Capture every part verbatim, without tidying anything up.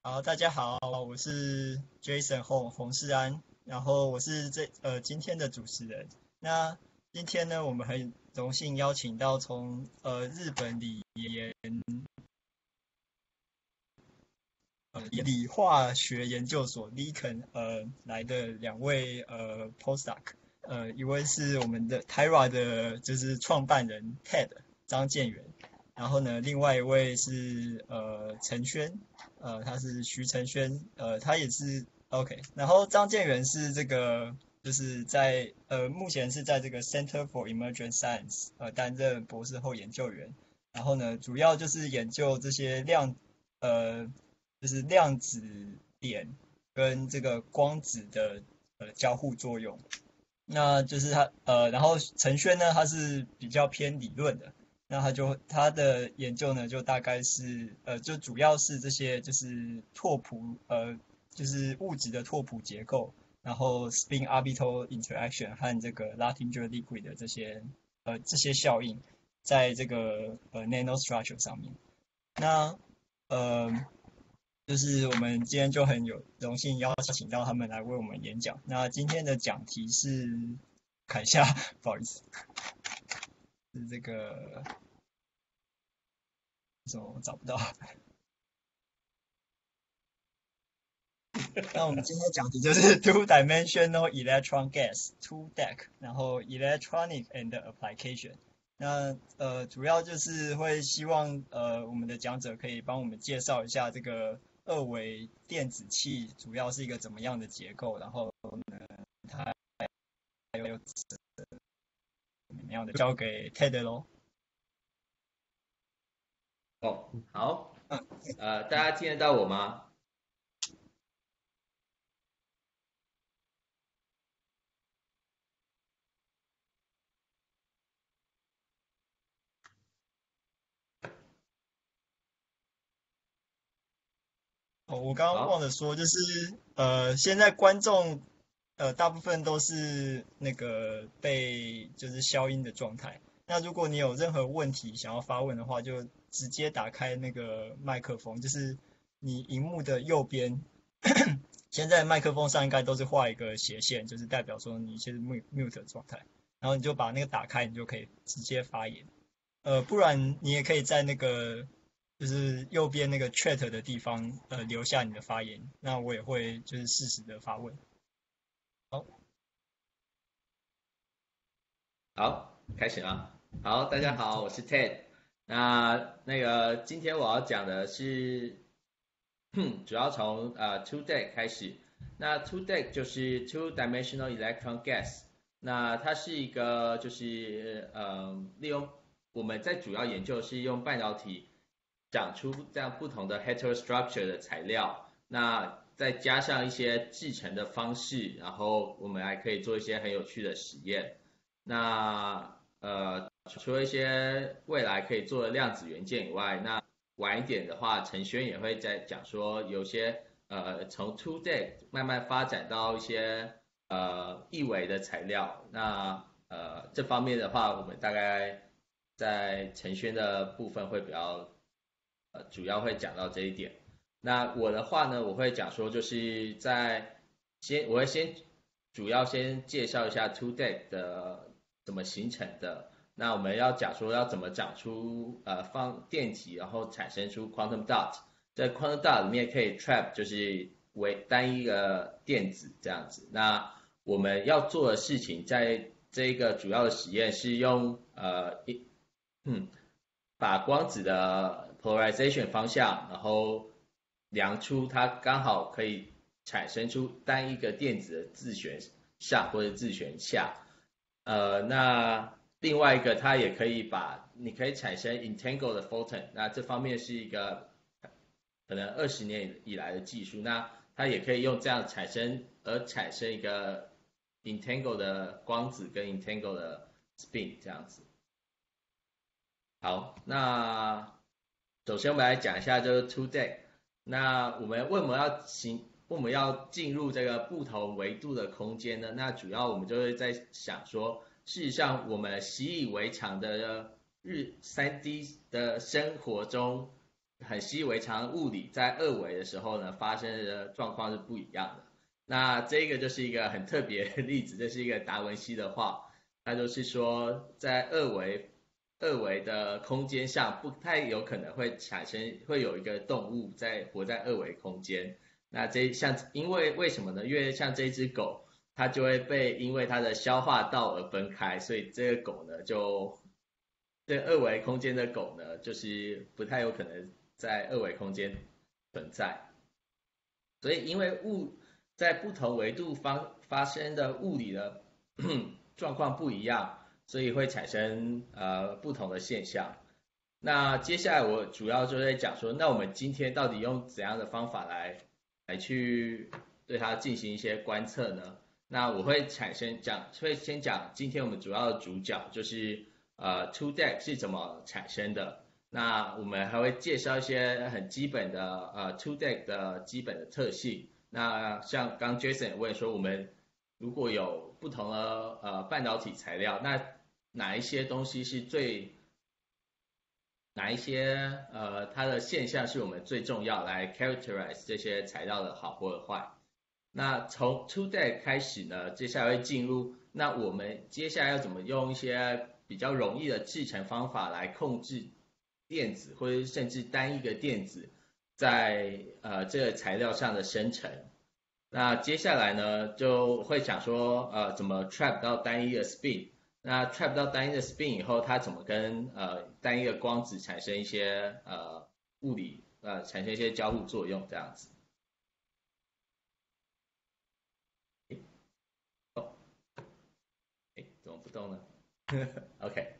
好，大家好，我是 Jason 洪洪世安，然后我是这呃今天的主持人。那今天呢，我们很荣幸邀请到从呃日本理研呃理化学研究所 l i c o n 呃来的两位呃 postdoc，呃一位是我们的 Tyra 的就是创办人 Ted 张建元，然后呢，另外一位是呃陈轩，呃他是徐承轩，呃他也是 OK，然后张建元是这个就是在呃目前是在这个 Center for Emergent Science 呃担任博士后研究员，然后呢主要就是研究这些量呃就是量子点跟这个光子的呃交互作用。那就是他呃，然后陈轩呢，他是比较偏理论的，那他就他的研究呢，就大概是呃，就主要是这些就是拓扑呃，就是物质的拓扑结构，然后 spin orbital interaction 和这个 Luttinger liquid 的这些呃这些效应，在这个呃 nanostructure 上面。那呃，就是我们今天就很有荣幸邀请到他们来为我们演讲。那今天的讲题是，看一下，不好意思，是这个怎么我找不到？那我们今天讲题就是 two-dimensional electron gas two D E C， 然后 electronic and application。那呃，主要就是会希望呃，我们的讲者可以帮我们介绍一下这个二维电子器主要是一个怎么样的结构，然后呢，它还有怎么样的，交给 Ted 咯。 哦，好，呃，大家听得到我吗？ 哦，我刚刚忘了好， 说，就是呃，现在观众呃大部分都是那个被就是消音的状态。那如果你有任何问题想要发问的话，就直接打开那个麦克风，就是你荧幕的右边，现在麦克风上应该都是画一个斜线，就是代表说你是 mute mute 的状态，然后你就把那个打开，你就可以直接发言。呃，不然你也可以在那个就是右边那个 chat 的地方，呃，留下你的发言，那我也会就是适时的发问。好， 好，开始了。好，大家嗯， 好，我是 Ted。那那个今天我要讲的是，主要从呃 two D E C 开始。那 two D E C 就是 two dimensional electron gas。那它是一个就是呃利用我们在主要研究是用半导体长出这样不同的 heterostructure 的材料，那再加上一些制成的方式，然后我们还可以做一些很有趣的实验。那呃，除了一些未来可以做的量子元件以外，那晚一点的话，陈轩也会在讲说，有些呃从 two D E C 慢慢发展到一些呃一维的材料。那呃这方面的话，我们大概在陈轩的部分会比较呃主要会讲到这一点。那我的话呢，我会讲说就是在先我会先主要先介绍一下 two D E C 的怎么形成的。那我们要讲说要怎么长出呃放电极，然后产生出 quantum dot， 在 quantum dot 里面可以 trap 就是为单一个电子这样子。那我们要做的事情，在这一个主要的实验是用呃一嗯把光子的 polarization 方向，然后量出它刚好可以产生出单一个电子的自旋上或者自旋下。呃，那另外一个它也可以把你可以产生 entangled 的 photon，那这方面是一个可能二十年以来的技术，那它也可以用这样产生而产生一个 entangled 的光子跟 entangled 的 spin 这样子。好，那首先我们来讲一下就是 two D E C。那我们为什么要行？为什么要进入这个不同维度的空间呢？那主要我们就会在想说，事实上我们习以为常的日三 D 的生活中， 很习以为常物理在二维的时候呢，发生的状况是不一样的。那这个就是一个很特别的例子，这是一个达文西的画，它就是说在二维二维的空间上不太有可能会产生会有一个动物在活在二维空间。那这像因为为什么呢？因为像这只狗，它就会被因为它的消化道而分开，所以这个狗呢就这二维空间的狗呢，就是不太有可能在二维空间存在。所以因为物在不同维度发发生的物理的状况不一样，所以会产生呃不同的现象。那接下来我主要就在讲说，那我们今天到底用怎样的方法来来去对它进行一些观测呢？那我会产生讲，会先讲今天我们主要的主角就是呃 two deck 是怎么产生的。那我们还会介绍一些很基本的呃 two deck 的基本的特性。那像刚 Jason 也问说，我们如果有不同的呃半导体材料，那哪一些东西是最哪一些呃它的现象是我们最重要来 characterize 这些材料的好或者坏？那从 two deck 开始呢，接下来会进入那我们接下来要怎么用一些比较容易的制成方法来控制电子或者甚至单一个电子在呃这个材料上的生成。那接下来呢就会讲说呃怎么 trap 到单一的 spin。那 trap 到单一的 spin 以后，它怎么跟呃单一的光子产生一些呃物理呃产生一些交互作用这样子。诶哦，诶怎么不动呢？OK，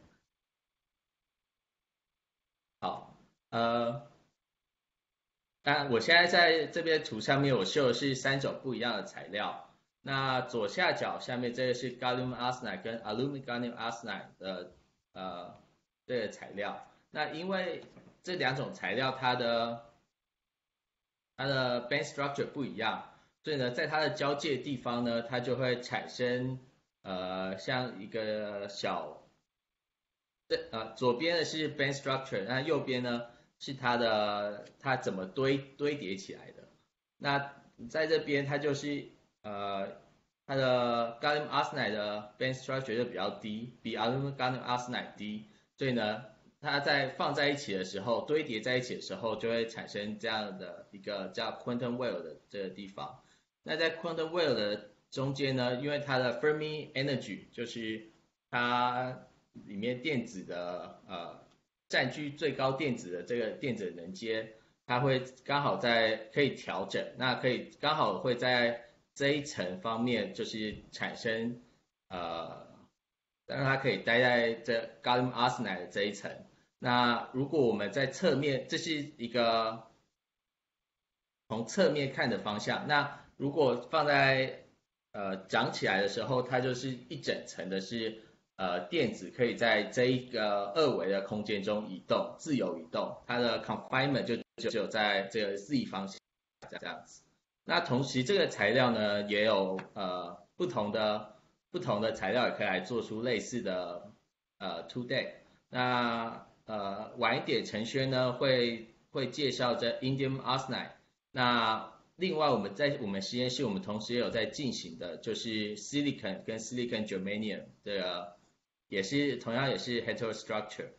好，呃，当然我现在在这边图上面我秀的是三种不一样的材料。那左下角下面这个是 gallium arsenide 跟 aluminum gallium arsenide 的呃这个材料。那因为这两种材料它的它的 band structure 不一样，所以呢，在它的交界地方呢，它就会产生呃像一个小，这呃左边的是 band structure，那右边呢是它的它怎么堆堆叠起来的。那在这边它就是呃它的 gallium arsenide 的 band structure 就比较低，比 aluminum gallium arsenide 低，所以呢它在放在一起的时候，堆叠在一起的时候，就会产生这样的一个叫 quantum well 的这个地方。那在 quantum well 的中间呢，因为它的 Fermi energy 就是它里面电子的呃占据最高电子的这个电子能阶，它会刚好在可以调整，那可以刚好会在这一层方面就是产生呃让它可以待在这 gallium arsenide 的这一层。那如果我们在侧面，这是一个从侧面看的方向。那如果放在呃长起来的时候，它就是一整层的是呃电子可以在这一个二维的空间中移动，自由移动。它的 confinement 就就只有在这个 z 方向这样子。那同时这个材料呢，也有呃不同的不同的材料也可以来做出类似的呃 two deck。那呃晚一点陈轩呢会会介绍这 indium arsenide。那另外我们在我们实验室我们同时也有在进行的就是 silicon 跟 silicon germanium 的，也是同样也是 heterostructure。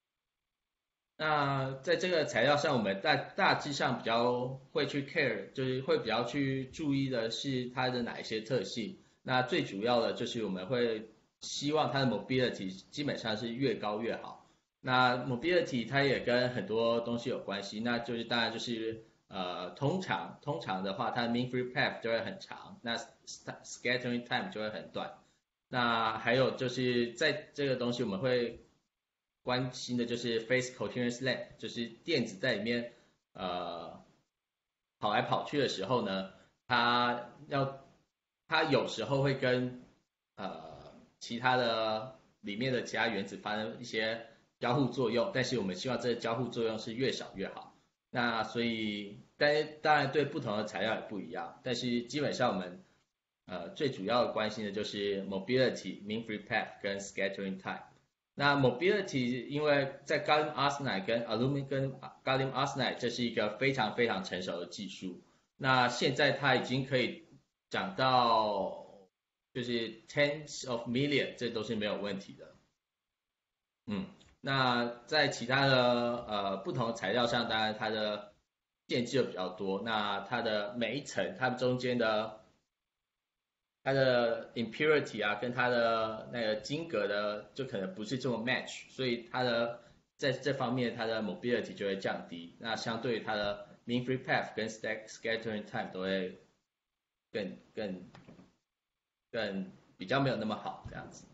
那在这个材料上，我们大大致上比较会去 care， 就是会比较去注意的是它的哪一些特性。那最主要的就是我们会希望它的 mobility 基本上是越高越好。那 mobility 它也跟很多东西有关系，那就是当然就是呃通常通常的话，它的 mean free path 就会很长，那 scattering time 就会很短。那还有就是在这个东西我们会关心的就是 phase coherence length， 就是电子在里面呃跑来跑去的时候呢，它要它有时候会跟呃其他的里面的其他原子发生一些交互作用，但是我们希望这个交互作用是越少越好。那所以但当然对不同的材料也不一样，但是基本上我们呃最主要的关心的就是 mobility、mean free path 跟 scattering time。 那 mobility 因为在 gallium arsenide 跟 aluminum 跟 gallium arsenide 这是一个非常非常成熟的技术，那现在它已经可以涨到就是 tens of million， 这都是没有问题的。嗯，那在其他的呃不同的材料上，当然它的限制就比较多。那它的每一层，它中间的它的 impurity 啊，跟它的那个晶格的就可能不是这么 match，所以它的在这方面它的 mobility 就会降低。那相对于它的 mean free path 跟 stack scattering time 都会更更更比较没有那么好这样子。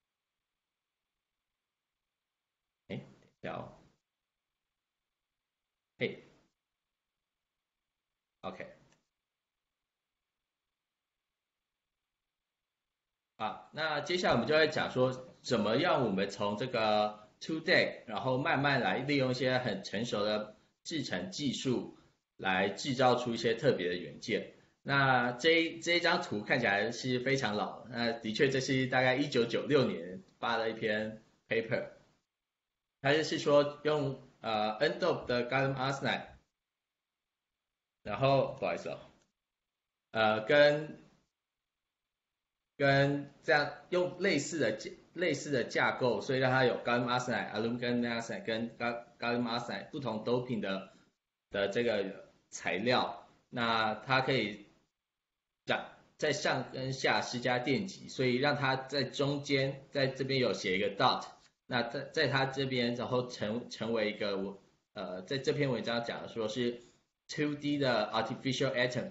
哎，等一下哦，嘿，OK。啊，那接下来我们就会讲说，怎么样我们从这个 two deck，然后慢慢来利用一些很成熟的制程技术，来制造出一些特别的元件。那这这一张图看起来是非常老，那的确这是大概一九九六年发的一篇 paper，它就是说用呃 n dope 的 gallium arsenide，然后不好意思哦，呃跟跟这样用类似的类似的架构，所以让它有 gallium arsenide、aluminum arsenide 跟 gallium arsenide 不同 doping 的的这个材料，那它可以在在上跟下施加电极，所以让它在中间，在这边有写一个 dot，那在在它这边，然后成成为一个我呃在这篇文章讲的说是 two D 的 artificial atom，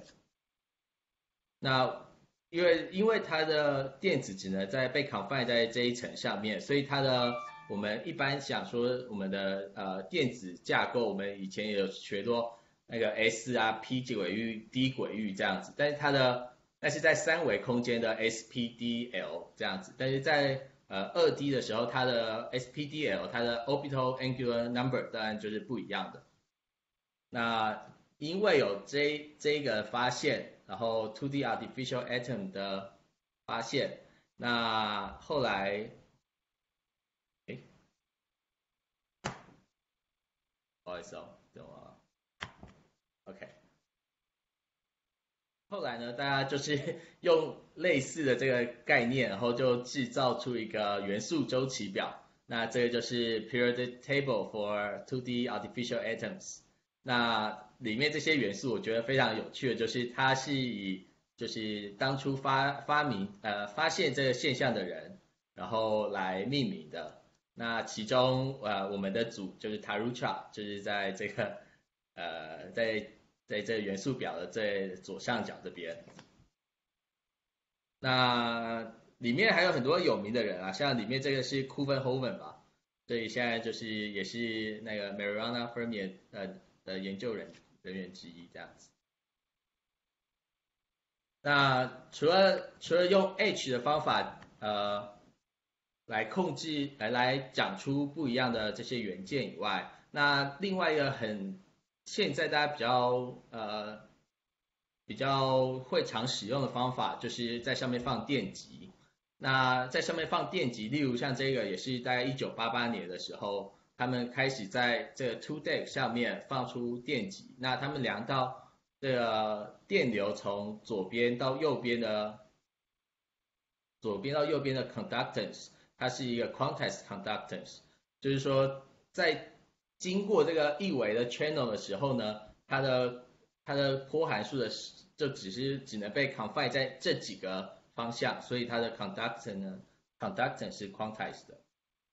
那因为因为它的电子只能在被 confined 在这一层上面，所以它的我们一般想说我们的呃电子架构，我们以前也有学过那个 S 啊 P 轨域 D 轨域这样子，但是它的但是在三维空间的 S P D L 这样子，但是在呃二 D 的时候，它的 S P D L 它的 orbital angular number 当然就是不一样的。那因为有这这个发现，然后 two D artificial atom 的发现，那后来，哎，不好意思哦，等我，OK，后来呢，大家就是用类似的这个概念，然后就制造出一个元素周期表，那这个就是 periodic table for two D artificial atoms。那里面这些元素，我觉得非常有趣的，就是它是以就是当初发发明呃发现这个现象的人，然后来命名的。那其中呃我们的组就是 Tyra，就是在这个呃在在这个元素表的最左上角这边。那里面还有很多有名的人啊，像里面这个是 k u v e n h o v e n 吧，所以现在就是也是那个 Mariana Fermi 呃的研究人人员之一这样子。那除了除了用 H 的方法呃来控制来来讲出不一样的这些元件以外，那另外一个很现在大家比较呃比较会常使用的方法，就是在上面放电极。那在上面放电极，例如像这个也是大概一九八八年的时候，他们开始在这个 two deck 上面放出电极。那他们量到这个电流从左边到右边的左边到右边的 conductance，它是一个 quantized conductance，就是说在经过这个一维的 channel 的时候呢，它的它的波函数的就只是只能被 confined 在这几个方向，所以它的 conductance 呢 conductance 是 quantized 的。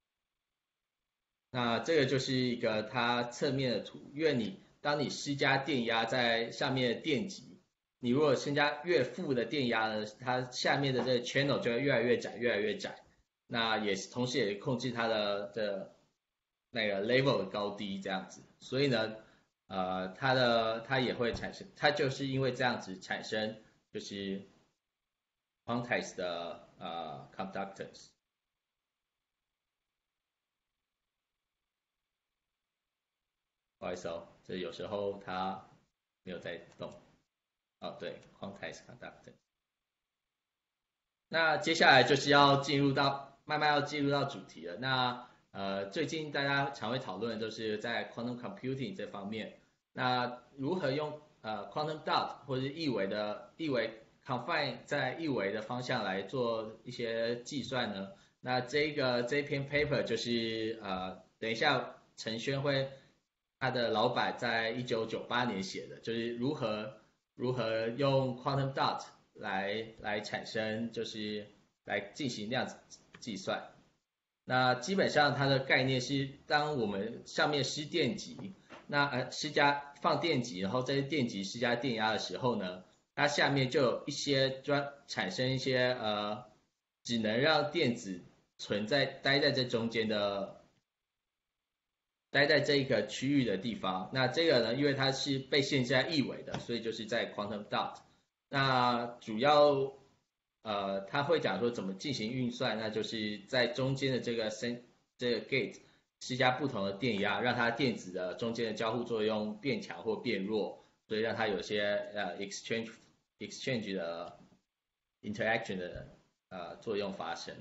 那这个就是一个它侧面的图，因为你当你施加电压在上面的电极，你如果施加越负的电压呢，它下面的这个 channel 就会越来越窄，越来越窄。那也是同时也控制它的的那个 level 的高低这样子。所以呢，呃，它的它也会产生，它就是因为这样子产生就是 quantized 的呃 conductance。不好意思哦，这有时候它没有在动。哦，对，quantized conductance。那接下来就是要进入到慢慢要进入到主题了。那呃，最近大家常会讨论的都是在 quantum computing 这方面，那如何用呃 quantum dot 或者是一维的一维 confined 在一维的方向来做一些计算呢？那这个这篇 paper 就是呃，等一下陈轩会他的老板在一九九八年写的，就是如何如何用 quantum dot 来来产生，就是来进行量子计算。那基本上它的概念是，当我们上面施电极，那呃施加放电极，然后这些电极施加电压的时候呢，它下面就有一些专产生一些呃，只能让电子存在待在这中间的，待在这一个区域的地方。那这个呢，因为它是被限制在一维的，所以就是在 quantum dot。那主要呃，他会讲说怎么进行运算，那就是在中间的这个 sen 这个 gate 施加不同的电压，让它电子的中间的交互作用变强或变弱，所以让它有些呃 exchange exchange 的 interaction 的呃作用发生。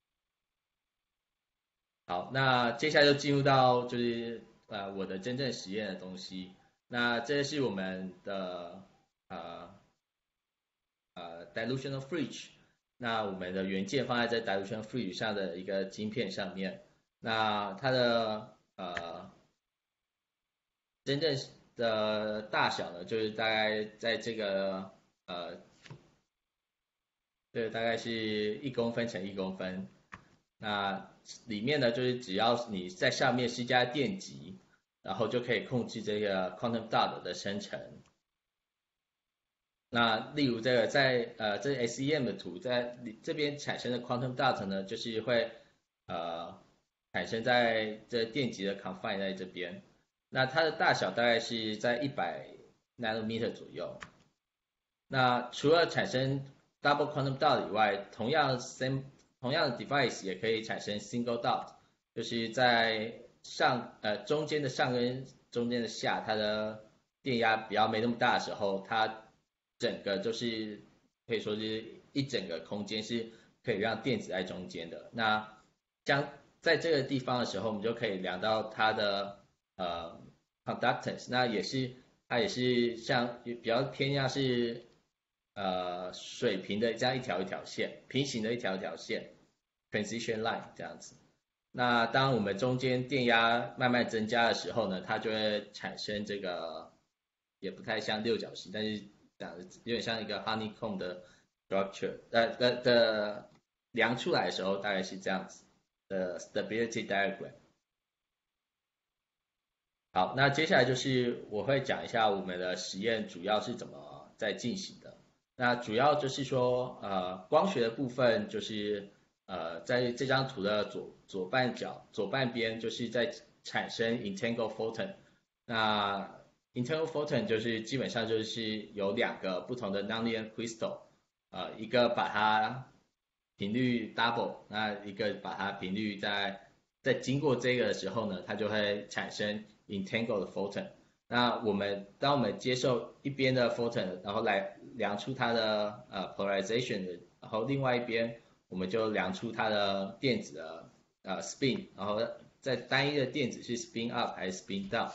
好，那接下来就进入到就是呃我的真正实验的东西。那这是我们的呃呃 dilutional fridge。那我们的元件放在这 dilution fridge 上的一个晶片上面，那它的呃真正的大小呢，就是大概在这个呃，这个大概是一公分乘一公分，那里面呢就是只要你在上面施加电极，然后就可以控制这个 quantum dot 的生成。那例如这个在呃这 S E M 的图在这边产生的 quantum dot 呢，就是会呃产生在这电极的 confined 在这边，那它的大小大概是在一百 nanometer 左右。那除了产生 double quantum dot 以外，同样 same 同样的 device 也可以产生 single dot， 就是在上呃中间的上跟中间的下，它的电压比较没那么大的时候，它整个就是可以说是一整个空间是可以让电子在中间的。那将在这个地方的时候，我们就可以量到它的呃 conductance， 那也是它也是像比较偏向是呃水平的这样一条一条线，平行的一条一条线 transition line 这样子。那当我们中间电压慢慢增加的时候呢，它就会产生这个也不太像六角形，但是讲有点像一个 honeycomb 的 structure， 呃的的量出来的时候大概是这样子的 stability diagram。好，那接下来就是我会讲一下我们的实验主要是怎么在进行的。那主要就是说，呃，光学的部分就是呃，在这张图的左左半角左半边就是在产生 entangled photon。那 entangled photon 就是基本上就是有两个不同的 nonlinear crystal， 呃，一个把它频率 double， 那一个把它频率在在经过这个的时候呢，它就会产生 entangled photon。那我们当我们接受一边的 photon， 然后来量出它的呃 polarization 的，然后另外一边我们就量出它的电子的呃 spin， 然后在单一的电子是 spin up 还是 spin down。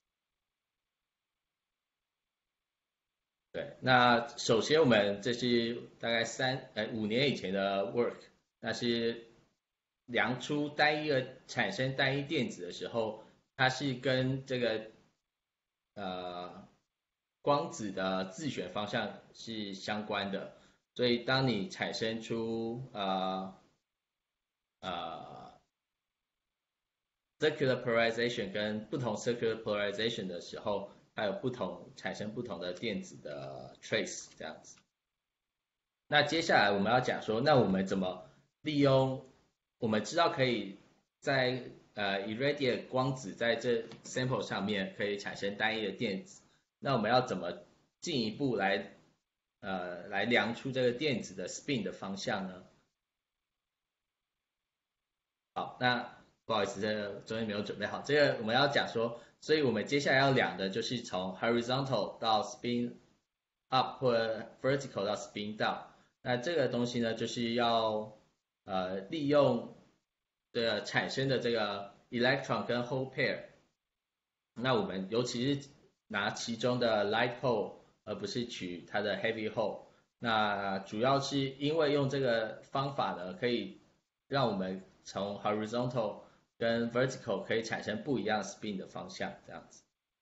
对，那首先我们这是大概三呃五年以前的 work， 那是量出单一的产生单一电子的时候，它是跟这个呃光子的自旋方向是相关的，所以当你产生出呃呃 circular polarization 跟不同 circular polarization 的时候，它有不同产生不同的电子的 trace 这样子。那接下来我们要讲说，那我们怎么利用我们知道可以在呃 irradiate 光子在这 sample 上面可以产生单一的电子，那我们要怎么进一步来呃来量出这个电子的 spin 的方向呢？好，那不好意思，这个中间没有准备好，这个我们要讲说，所以我们接下来要量的就是从 horizontal 到 spin up 或 vertical 到 spin down。那这个东西呢，就是要呃利用的产生的这个 electron 跟 hole pair， 那我们尤其是拿其中的 light hole， 而不是取它的 heavy hole。那主要是因为用这个方法呢，可以让我们从 horizontal 跟 vertical 可以产生不一样 spin 的方向，这样子。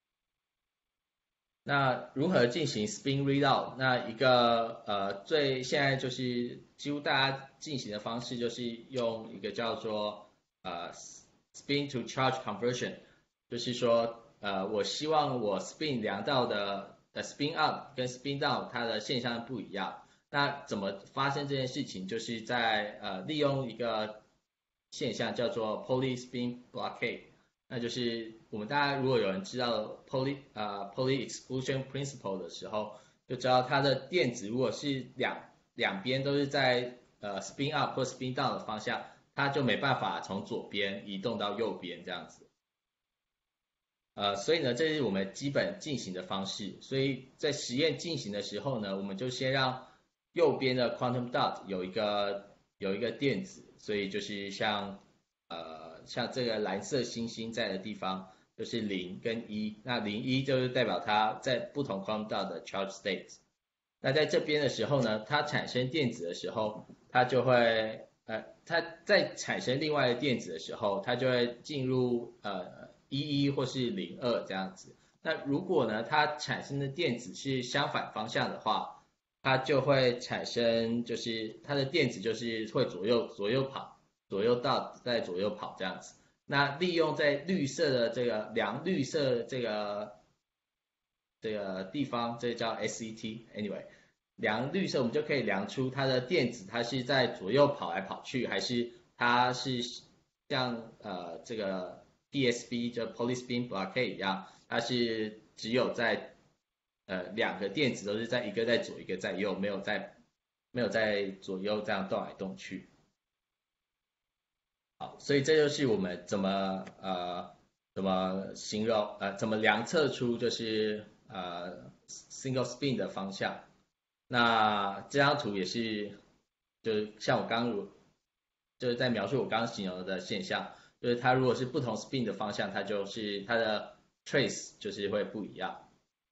那如何进行 spin readout？ 那一个呃最现在就是几乎大家进行的方式就是用一个叫做呃 spin to charge conversion， 就是说呃我希望我 spin 量到的的 spin up 跟 spin down 它的现象不一样。那怎么发生这件事情？就是在呃利用一个现象叫做 poly spin blockade。那就是我们大家如果有人知道 poly 呃 poly exclusion principle 的时候，就知道它的电子如果是两两边都是在呃 spin up 或 spin down 的方向，它就没办法从左边移动到右边这样子。呃，所以呢，这是我们基本进行的方式。所以在实验进行的时候呢，我们就先让右边的 quantum dot 有一个有一个电子，所以就是像呃像这个蓝色星星在的地方就是零跟一，那零一就是代表它在不同 quantum dot 的 charge state。那在这边的时候呢，它产生电子的时候，它就会呃它在产生另外的电子的时候，它就会进入呃一一或是零二这样子。那如果呢它产生的电子是相反方向的话，它就会产生就是它的电子就是会左右左右跑，左右到在左右跑这样子。那利用在绿色的这个量绿色这个这个地方，这叫 S E T。Anyway， 量绿色我们就可以量出它的电子它是在左右跑来跑去，还是它是像呃这个 P S B 就 poly spin blockade 一样，它是只有在呃两个电子都是在一个在左一个在右，没有在没有在左右这样动来动去。好，所以这就是我们怎么呃怎么形容呃怎么量测出就是呃 single spin 的方向。那这张图也是就是像我刚刚就是在描述我刚刚形容的现象，就是它如果是不同 spin 的方向，它就是它的 trace 就是会不一样。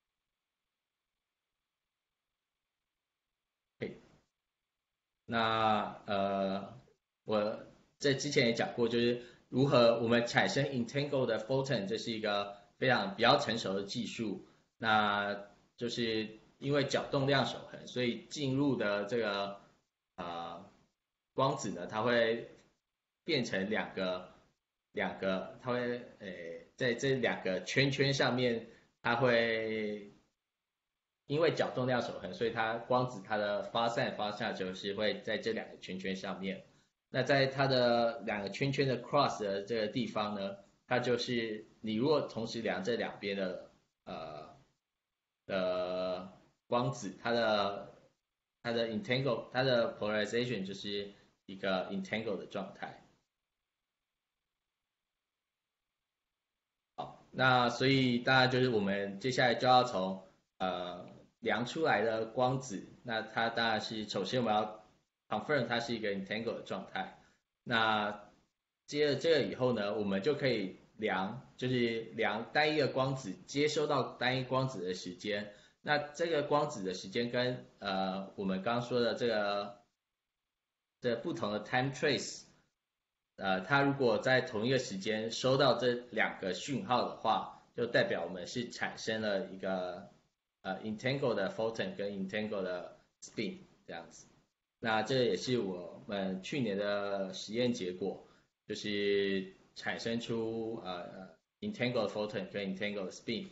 那呃我在之前也讲过，就是如何我们产生 entangled 的 photon， 这是一个非常比较成熟的技术。那就是因为角动量守恒，所以进入的这个呃光子呢，它会变成两个两个，它会诶在这两个圈圈上面，它会因为角动量守恒，所以它光子它的发散方向就是会在这两个圈圈上面。那在它的两个圈圈的 cross 的这个地方呢，它就是你如果同时量这两边的呃的光子，它的它的 entangle 它的 polarization 就是一个 entangle 的状态。好，那所以当然就是我们接下来就要从呃量出来的光子，那它当然是首先我们要 confirm 它是一个 entangle 的状态。那接了这个以后呢，我们就可以量，就是量单一的光子接收到单一光子的时间。那这个光子的时间跟呃我们刚刚说的这个的不同的 time trace， 呃，它如果在同一个时间收到这两个讯号的话，就代表我们是产生了一个呃 entangled 的 photon 跟 entangled 的 spin 这样子。那这也是我们去年的实验结果，就是产生出呃 entangled photon 跟 entangled spin。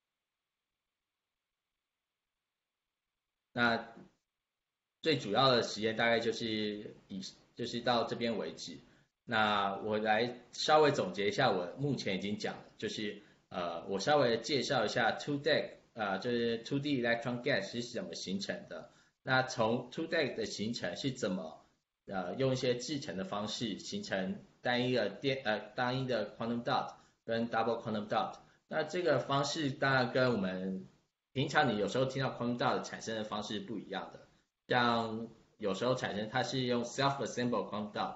那最主要的实验大概就是以就是到这边为止。那我来稍微总结一下我目前已经讲的，就是呃我稍微介绍一下 two deck 呃就是 two D electron gas 是怎么形成的。那从 two deck 的形成是怎么呃用一些制成的方式形成单一的电呃单一的 quantum dot 跟 double quantum dot。那这个方式当然跟我们平常你有时候听到 quantum dot 产生的方式不一样的，像有时候产生它是用 self assemble quantum dot，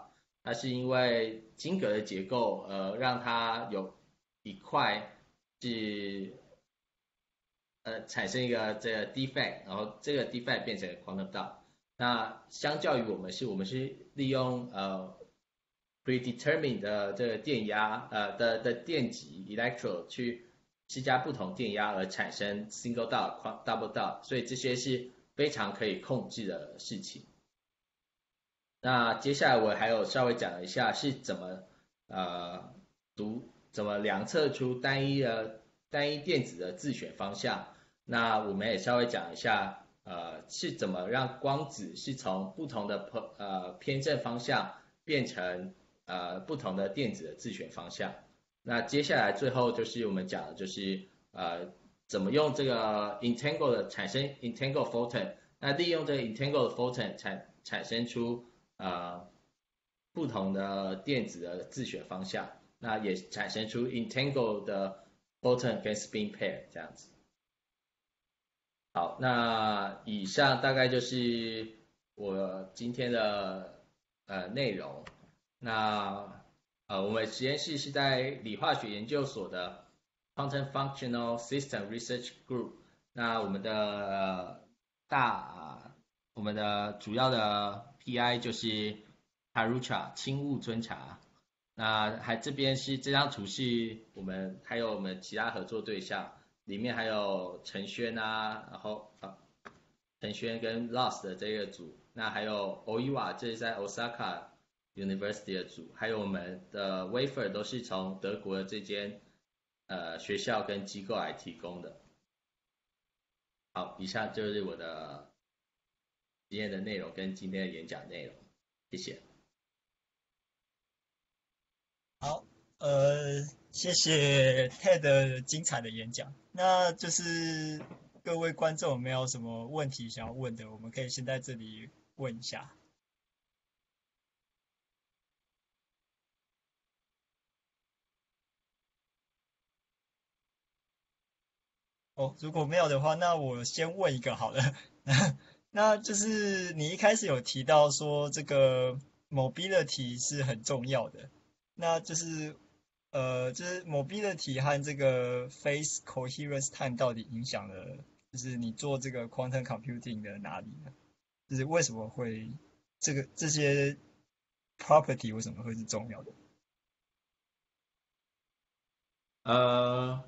它是因为晶格的结构，呃，让它有一块是呃产生一个这个 defect， 然后这个 defect 变成 quantum dot。那相较于我们是，我们是利用呃 predetermined 的这个电压呃的的电极 electron 去施加不同电压而产生 single dot、double dot， 所以这些是非常可以控制的事情。那接下来我还有稍微讲一下是怎么呃读怎么量测出单一的单一电子的自选方向。那我们也稍微讲一下呃是怎么让光子是从不同的呃偏振方向变成呃不同的电子的自选方向。那接下来最后就是我们讲的就是呃怎么用这个 entangle 的产生 entangle photon， 那利用这个 entangle photon 产产生出呃不同的电子的自选方向，那也产生出 entangle 的 photon 跟 spin pair 这样子。好，那以上大概就是我今天的呃内容。那呃我们实验室是在理化学研究所的 Quantum Functional System Research Group。那我们的、呃、大我们的主要的 P I 就是 Tyra 轻物尊茶。那还这边是这张图是我们还有我们其他合作对象。里面还有Chen-Hsuan啊，然后啊Chen-Hsuan跟 Lost 的这个组，那还有 Oiwa， 这是在 Osaka University 的组，还有我们的 wafer 都是从德国的这间呃学校跟机构来提供的。好，以上就是我的今天的内容跟今天的演讲内容，谢谢。 好，呃，谢谢 Ted 精彩的演讲。那就是各位观众有没有什么问题想要问的，我们可以先在这里问一下。哦，如果没有的话，那我先问一个好了。那就是你一开始有提到说这个 mobility 是很重要的，那就是呃，就是 mobility 和这个 phase coherence time 到底影响了，就是你做这个 quantum computing 的哪里呢？就是为什么会这个这些 property 为什么会是重要的？ 呃，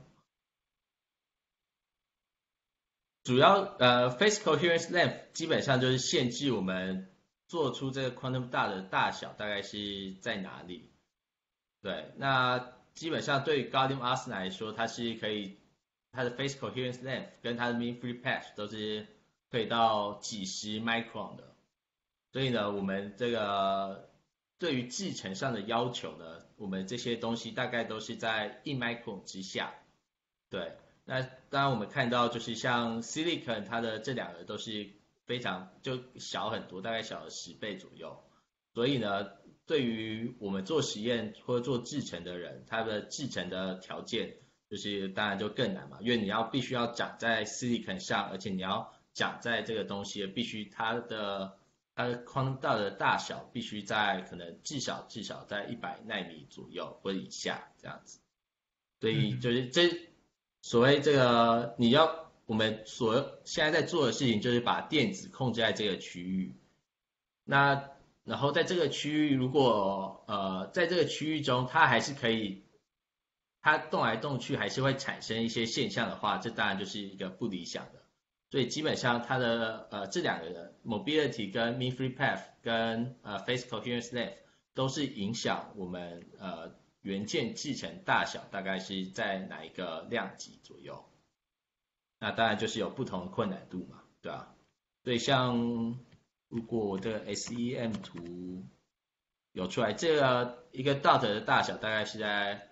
主要呃 phase coherence length 基本上就是限制我们做出这个 quantum dot 的大小大概是在哪里。对，那基本上对于 gallium arsenide 来说，它是可以它的 phase coherence length 跟它的 mean free path 都是可以到几十 micron 的。所以呢，我们这个对于制程上的要求呢，我们这些东西大概都是在一 micron 之下。对，那当然我们看到就是像 silicon 它的这两个都是非常就小很多，大概小了十倍左右。所以呢，对于我们做实验或者做制程的人，它的制程的条件就是当然就更难嘛，因为你要必须要长在 silicon 上，而且你要长在这个东西必须它的它的 quantum dot 的大小必须在可能至少至少在一百纳米左右或者以下这样子。所以嗯就是这所谓这个你要我们所现在在做的事情就是把电子控制在这个区域。那然后在这个区域，如果呃在这个区域中它还是可以，它动来动去还是会产生一些现象的话，这当然就是一个不理想的。所以基本上它的呃这两个 mobility 跟 mean free path 跟呃 phase coherence length 都是影响我们呃元件制成大小大概是在哪一个量级左右。那当然就是有不同的困难度嘛，对吧？所以像如果我的 S E M 图有出来，这个一个 dot 的大小大概是在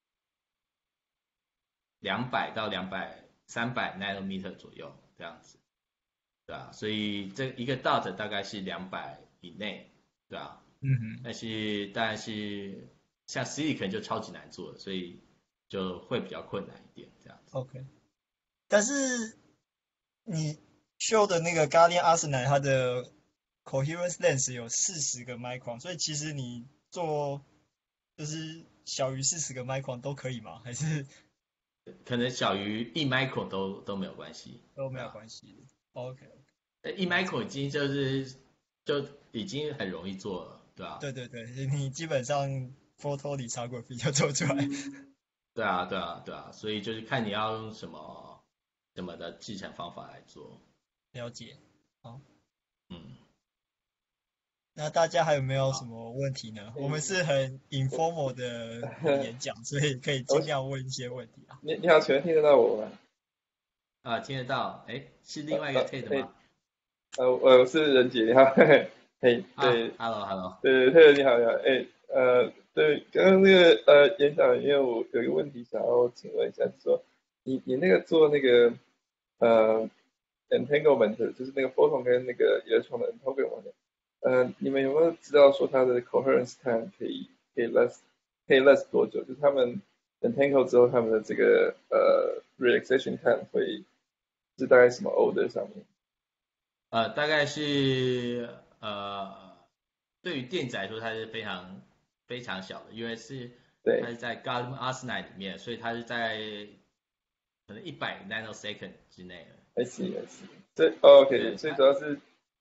两百到两百、三百 nanometer 左右这样子，对吧？所以这一个 dot 大概是两百以内，对吧？ 嗯但是当然是像 silicon 就超级难做的，所以就会比较困难一点这样子。 ，OK。但是你 show 的那个 Guardian Arsenal 它的 coherence length 有四十个 micron，所以其实你做就是小于四十个 micron 都可以吗？还是可能小于一 micron 都都没有关系， 都没有对啊， 关系？OK， 呃一了解。 micron 已经就是就已经很容易做了，对啊， 对对对，你基本上 photo lithography 就做出来。 对啊，对啊，对啊，所以就是看你要用什么什么的制程方法来做， 了解。好， 嗯， 那大家还有没有什好， 么问题呢？我们嗯， 是很我 informal 的呃演讲，所以可以我尽量问一些问题啊。 你你好，请问听得到我吗？ 啊，听得到，哎，是呃另外一个呃 Ted 嘿吗？ 呃我是任杰，你好，嘿嘿，嘿， 啊对 ，hello hello， 对对，你好你好，哎呃对，刚刚那个呃演讲里面我有一个问题想要请问一下，就是说你你那个做那个呃 entanglement 就是那个 photon 跟那个 electron 的 entanglement，呃你们有没有知道说它的 coherence time 可以可以 less 可以 less 多久？就是他们 entangle 之后他们的这个呃 relaxation time 会是大概什么 order 上面？ 呃，大概是呃，对于电子来说，它是非常非常小的，因为是它对是在 Gallium arsenide 里面，所以它是在可能一百 nanosecond 之内的。 ，I see I see，这哦 OK， 对它， 所以主要是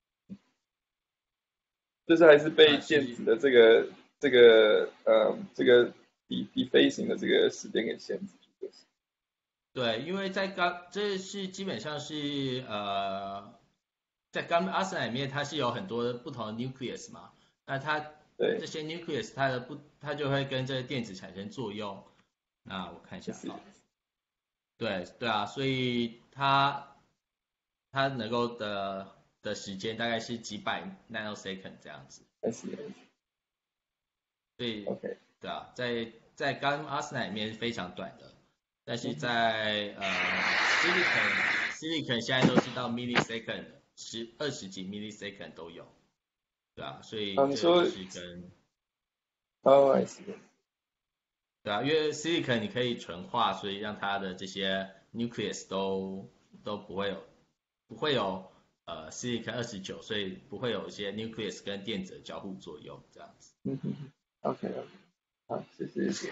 就是还是被呃，是， 电子的这个这个呃这个 de defacing 的这个时间给限制住，就是。 对，因为在刚这是基本上是呃，在 Gallium arsenide 里面，它是有很多不同的 nucleus 嘛，那它对， 这些 nucleus 它的不，它就会跟这个电子产生作用。那我看一下， 就是好。对对啊，所以它它能够的的时间大概是几百 nanosecond 这样子， I see I see， 所以 OK， 对啊，在在 gallium arsenide 里面是非常短的，但是嗯在呃 silicon silicon 现在都是到 millisecond 十二十几 millisecond 都有，对啊，所以啊你说这个就是跟哦 I see， 对啊，因为 silicon 你可以纯化，所以让它的这些 nucleus 都都不会有不会有呃 silicon 二十九，所以不会有一些 nucleus 跟电子的交互作用这样子。 嗯哼哼，OK OK，好，谢谢谢谢。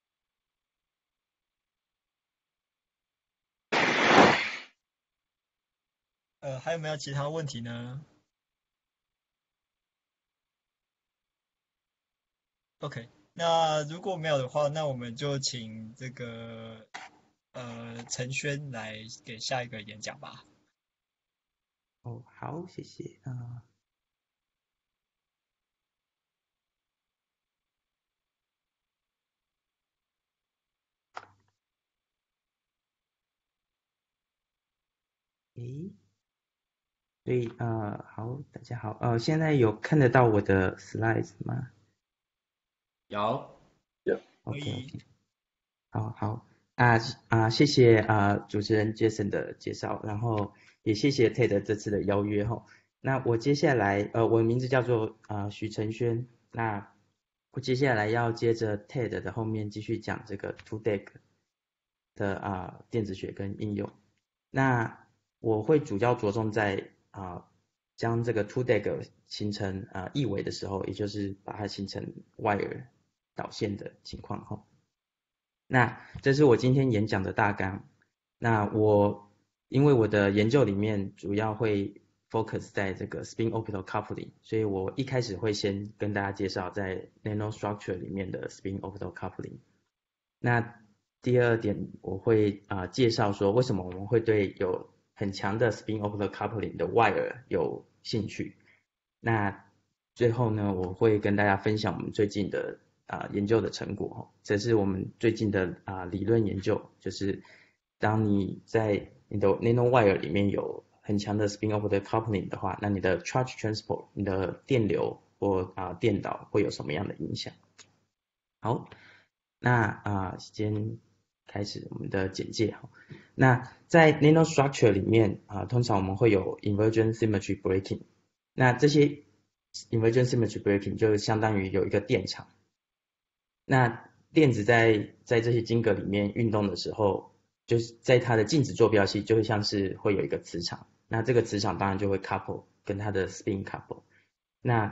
呃，还有没有其他问题呢？OK，那如果没有的话，那我们就请这个呃陈轩来给下一个演讲吧。 哦，好，谢谢啊。呃诶，所以呃，好，大家好，呃，现在有看得到我的 slides 吗有， 有可 ？OK 以。 OK，好好啊啊，谢谢啊主持人 Jason 的介绍，然后也谢谢 Ted 这次的邀约哈。那我接下来呃，我的名字叫做啊、呃、许承轩，那我接下来要接着 Ted 的后面继续讲这个 two deck 的啊、呃、电子学跟应用。那我会主要着重在啊、呃、将这个 two deck 形成啊、呃、一维的时候，也就是把它形成 wire 导线的情况哈。那这是我今天演讲的大纲。那我因为我的研究里面主要会 focus 在这个 spin orbital coupling，所以我一开始会先跟大家介绍在 nanostructure 里面的 spin orbital coupling。那第二点我会啊、呃、介绍说为什么我们会对有很强的 spin orbital coupling 的 wire 有兴趣。那最后呢，我会跟大家分享我们最近的啊、呃、研究的成果，这是我们最近的啊、呃、理论研究，就是当你在你的 nanowire 里面有很强的 spin orbital coupling 的话，那你的 charge transport， 你的电流或啊、呃、电导会有什么样的影响？好，那啊、呃、先开始我们的简介哈。那在 nanostructure 里面啊、呃，通常我们会有 inversion symmetry breaking。那这些 inversion symmetry breaking 就相当于有一个电场。那电子在在这些晶格里面运动的时候，就是在它的静止坐标系就会像是会有一个磁场。那这个磁场当然就会 couple 跟它的 spin couple。那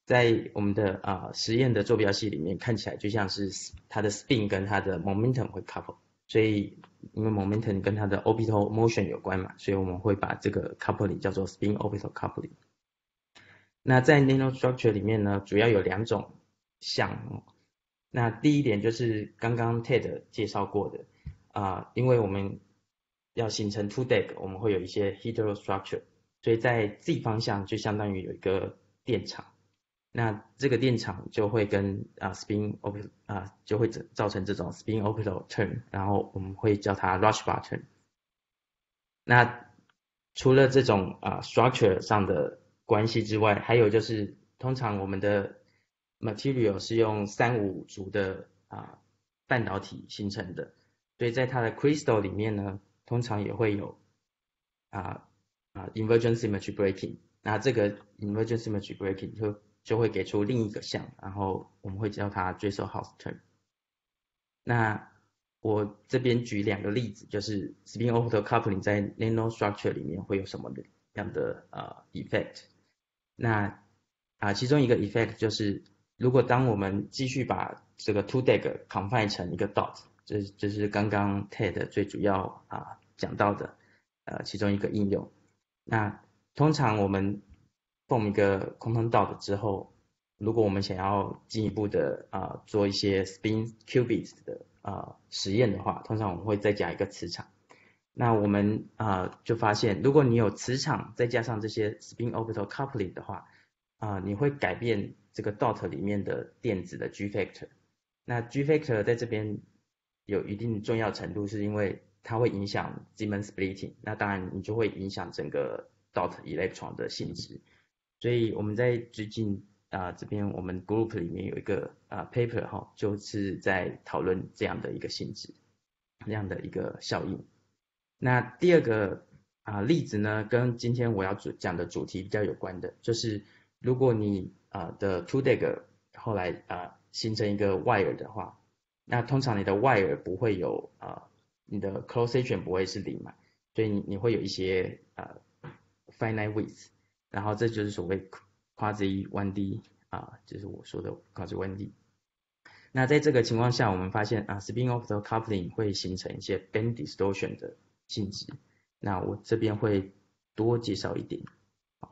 在我们的啊、呃、实验的坐标系里面看起来就像是它的 spin 跟它的 momentum 会 couple， 所以因为 momentum 跟它的 orbital motion 有关嘛，所以我们会把这个 coupling 叫做 spin orbital coupling。那在 nanostructure 里面呢，主要有两种项。那第一点就是刚刚 Ted 介绍过的啊、呃，因为我们要形成 two deck， 我们会有一些 heterostructure， 所以在 Z 方向就相当于有一个电场。那这个电场就会跟啊、呃、spin orbital 啊、呃、就会造成这种 spin orbital turn， 然后我们会叫它 Rush-Bar turn。那除了这种啊、呃、structure 上的关系之外，还有就是通常我们的 material 是用三五族的啊、呃、半导体形成的，所以在它的 crystal 里面呢，通常也会有啊啊、呃、inversion symmetry breaking。那这个 inversion symmetry breaking 就就会给出另一个项，然后我们会叫它 Dresselhaus turn。那我这边举两个例子，就是 spin orbital coupling 在 nanostructure 里面会有什么样的呃 effect。那啊、呃、其中一个 effect 就是，如果当我们继续把这个 two deck confined 成一个 dot， 这这是刚刚 Ted 最主要啊、呃、讲到的呃其中一个应用。那通常我们 form 一个 quantum dot 之后，如果我们想要进一步的啊、呃、做一些 spin qubits 的啊、呃、实验的话，通常我们会再加一个磁场。那我们啊、呃、就发现，如果你有磁场再加上这些 spin orbital coupling 的话，啊、呃、你会改变这个 dot 里面的电子的 G factor。那 G factor 在这边有一定重要程度，是因为它会影响 Zeeman splitting， 那当然你就会影响整个 dot electron 的性质。所以我们在最近啊、呃、这边我们 group 里面有一个啊、呃、paper 哈，就是在讨论这样的一个性质，这样的一个效应。那第二个啊、呃、例子呢，跟今天我要主讲的主题比较有关的，就是如果你啊、呃、的 two deck 后来啊、呃、形成一个 wire 的话，那通常你的 wire 不会有啊、呃、你的 cross section 不会是零嘛，所以你你会有一些啊、呃、finite width。然后这就是所谓 quasi 一 D 啊，就是我说的 quasi 一 D。那在这个情況下，我們發現啊 spin orbital coupling 會形成一些 band distortion 的性質。那我這邊會多介紹一點。好，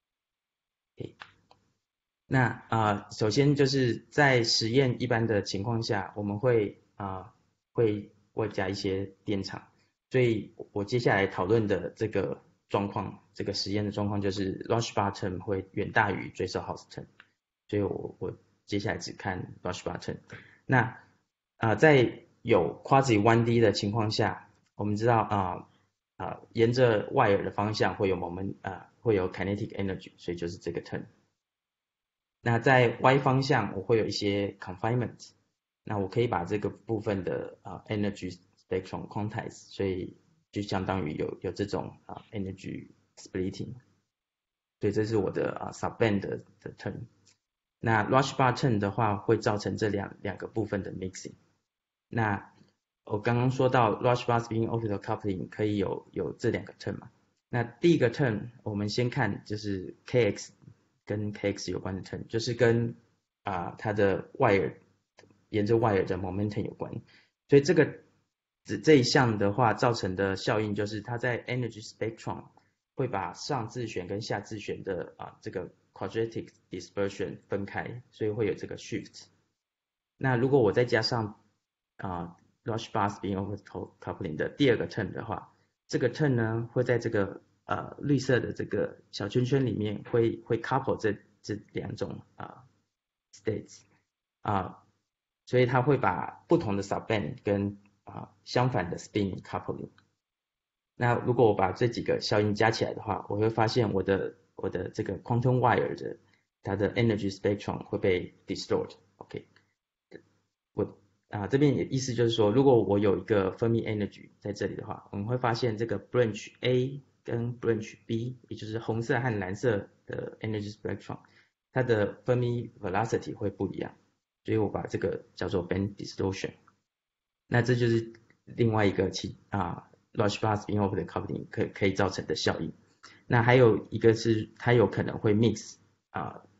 okay. 那啊，首先就是在實驗一般的情況下，我們會啊會外加一些電場。所以我接下來討論的這個狀況，這個實驗的狀況就是 Rush-Bar turn 會遠大於 Dresselhaus turn， 所以我我接下來只看 Rush-Bar turn。那啊、呃，在有 quasi 一 D 的情況下，我們知道啊啊、呃呃、沿着 wire 的方向會有 moment 啊、呃、會有 kinetic energy， 所以就是這個 turn。那在 y 方向我會有一些 confinement， 那我可以把這個部分的啊、呃、energy spectrum quantize， 所以就相當於有有這種啊 energy splitting， 所以這是我的啊 subband 的, 的 turn。那 Rush-Bar turn 的話會造成這兩兩個部分的 mixing。那我剛剛說到 Rush-Bar spin orbital coupling 可以有有這兩個 turn 嘛。那第一個 turn 我們先看就是 K X 跟 K X 有關的 turn， 就是跟啊、呃、它的 wire 沿着 wire 的 momentum 有關。所以這個這一項的話造成的效應就是它在 energy spectrum 會把上自旋跟下自旋的啊、呃、這個 quadratic dispersion 分開，所以會有這個 shift。那如果我再加上啊、呃、Rush-Bar spin orbital coupling 的第二個 turn 的話，這個 turn 呢會在這個呃綠色的這個小圈圈裡面會會 couple 這這兩種啊、呃、states 啊、呃，所以它會把不同的 subband 跟啊、呃、相反的 spin coupling。那如果我把這幾個效應加起來的話，我會發現我的我的這個 quantum wire 的它的 energy spectrum 會被 distort。OK， 我啊這邊意思就是說，如果我有一個 Fermi energy 在這裡的話，我們會發現這個 branch A 跟 branch B， 也就是紅色和藍色的 energy spectrum， 它的 Fermi velocity 會不一樣，所以我把這個叫做 band distortion。那這就是另外一個其啊 Rush-Bar spin orbital coupling 可可以造成的效應。那還有一個是它有可能會 mix 啊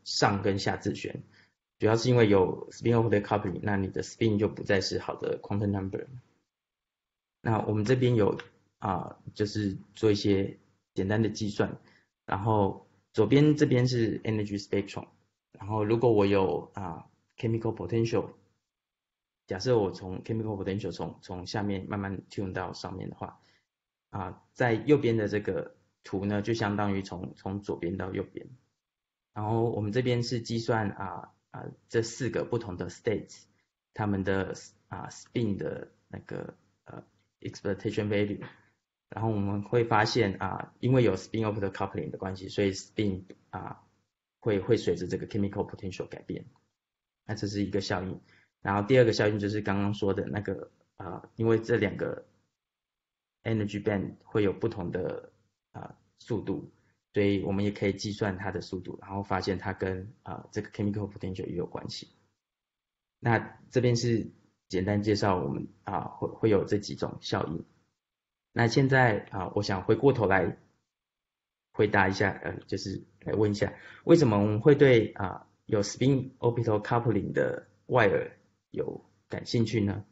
上跟下自旋，主要是因为有 spin orbital coupling， 那你的 spin 就不再是好的 quantum number。那我们这边有啊、呃，就是做一些简单的计算，然后左边这边是 energy spectrum， 然后如果我有啊、呃、chemical potential， 假设我从 chemical potential 从从下面慢慢 tune 到上面的话，啊、呃，在右边的这个图呢，就相当于从从左边到右边，然后我们这边是计算啊啊、呃、这四个不同的 states， 它们的啊、呃、spin 的那个呃 expectation value， 然后我们会发现啊、呃，因为有 spin orbital coupling 的关系，所以 spin 啊、呃、会会随着这个 chemical potential 改变，那这是一个效应。然后第二个效应就是刚刚说的那个啊、呃，因为这两个 energy band 会有不同的啊、呃、速度，所以我们也可以计算它的速度，然后发现它跟啊、呃、这个 chemical potential 也有关系。那这边是简单介绍我们啊、呃、会会有这几种效应。那现在啊、呃，我想回过头来回答一下，呃，就是来问一下，为什么我们会对啊、呃、有 spin orbital coupling 的 wire 有感兴趣呢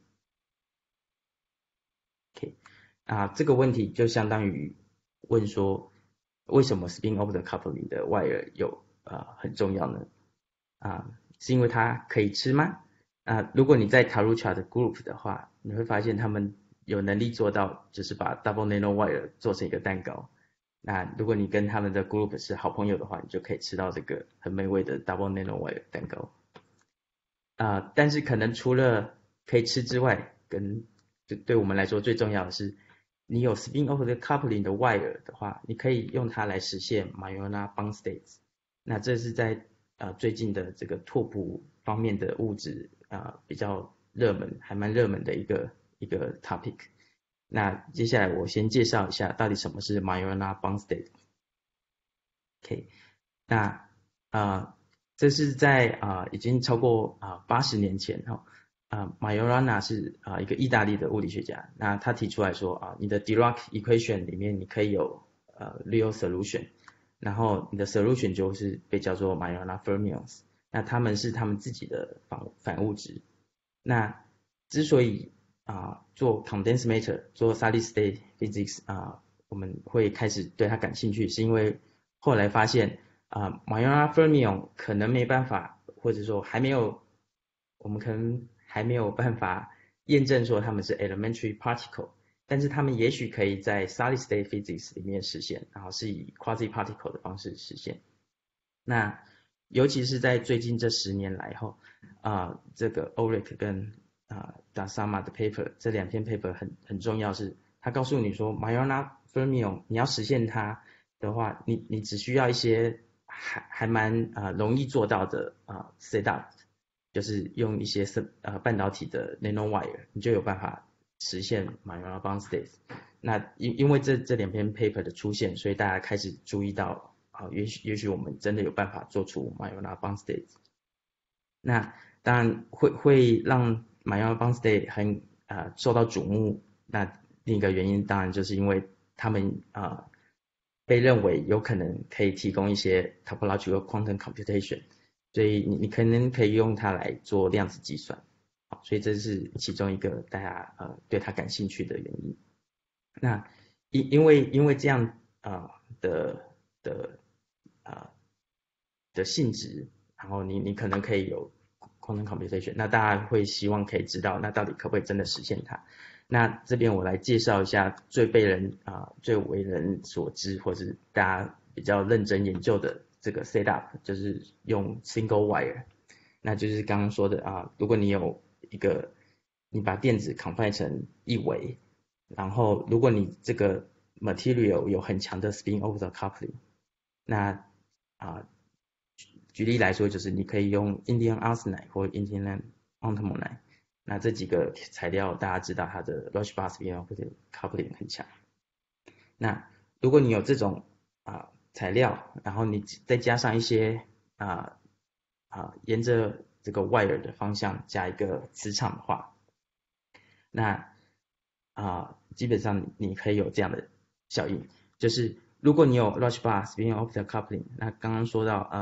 ？OK， 啊、呃，这个问题就相当于问说，为什么 spin orbital coupling 的 wire 有啊、呃、很重要呢？啊、呃，是因为它可以吃吗？啊、呃，如果你在 Tarucha 的 group 的话，你会发现他们有能力做到，就是把 double nano wire 做成一个蛋糕。那如果你跟他们的 group 是好朋友的话，你就可以吃到这个很美味的 double nano wire 蛋糕。啊、呃，但是可能除了可以吃之外，跟对对我们来说最重要的是，你有 spin orbital coupling 的 wire 的话，你可以用它来实现 Majorana bound states。那这是在呃最近的这个拓扑方面的物质啊、呃、比较热门，还蛮热门的一个一个 topic。那接下来我先介绍一下到底什么是 Majorana bound state。OK， 那啊、呃、这是在啊、呃、已经超过啊八十年前哈啊、呃、Majorana 是啊、呃、一个意大利的物理学家，那他提出来说啊、呃、你的 Dirac equation 里面你可以有呃 real solution， 然后你的 solution 就是被叫做 Majorana fermions， 那他们是他们自己的反反物质。那之所以啊、呃、做 condensed matter 做 solid state physics 啊、呃、我们会开始对它感兴趣，是因为后来发现啊 Majorana fermion 可能没办法，或者说还没有，我们可能还没有办法验证说它们是 elementary particle， 但是它们也许可以在 solid state physics 里面实现，然后是以 quasi particle 的方式实现。那尤其是在最近这十年来后啊、呃，这个 Ulrich 跟啊 Dasama 的 paper 这两篇 paper 很很重要，是它告诉你说 Majorana fermion 你要实现它的话，你你只需要一些还还蛮啊、呃、容易做到的啊、呃、setup， 就是用一些呃半导体的 nano wire， 你就有办法实现 Majorana bound states。那因因为这这两篇 paper 的出现，所以大家开始注意到啊、呃，也许也许我们真的有办法做出 Majorana bound states。那当然会会让 Majorana bound state 很啊、呃、受到瞩目。那另一个原因当然就是因为他们啊、呃、被认为有可能可以提供一些 topological quantum computation， 所以你你可能可以用它来做量子计算。好，所以这是其中一个大家呃对它感兴趣的原因。那因因为因为这样啊、呃、的的啊、呃、的性质，然后你你可能可以有 quantum computation， 那大家会希望可以知道那到底可不可以真的实现它。那这边我来介绍一下最被人啊、呃、最为人所知，或是大家比较认真研究的这个 setup， 就是用 single wire。那就是刚刚说的啊，如果你有一个你把电子 confine 成一维，然后如果你这个 material 有很强的 spin orbital coupling， 那啊举例来说，就是你可以用 indium arsenide 或 indium antimonide， 那这几个材料大家知道它的 Rauschenbach spin orbital coupling 很强。那如果你有这种啊材料，然后你再加上一些啊啊沿着这个 wire 的方向加一个磁场的话，那啊基本上你可以有这样的效应，就是如果你有 Rauschenbach spin orbital coupling， 那刚刚说到呃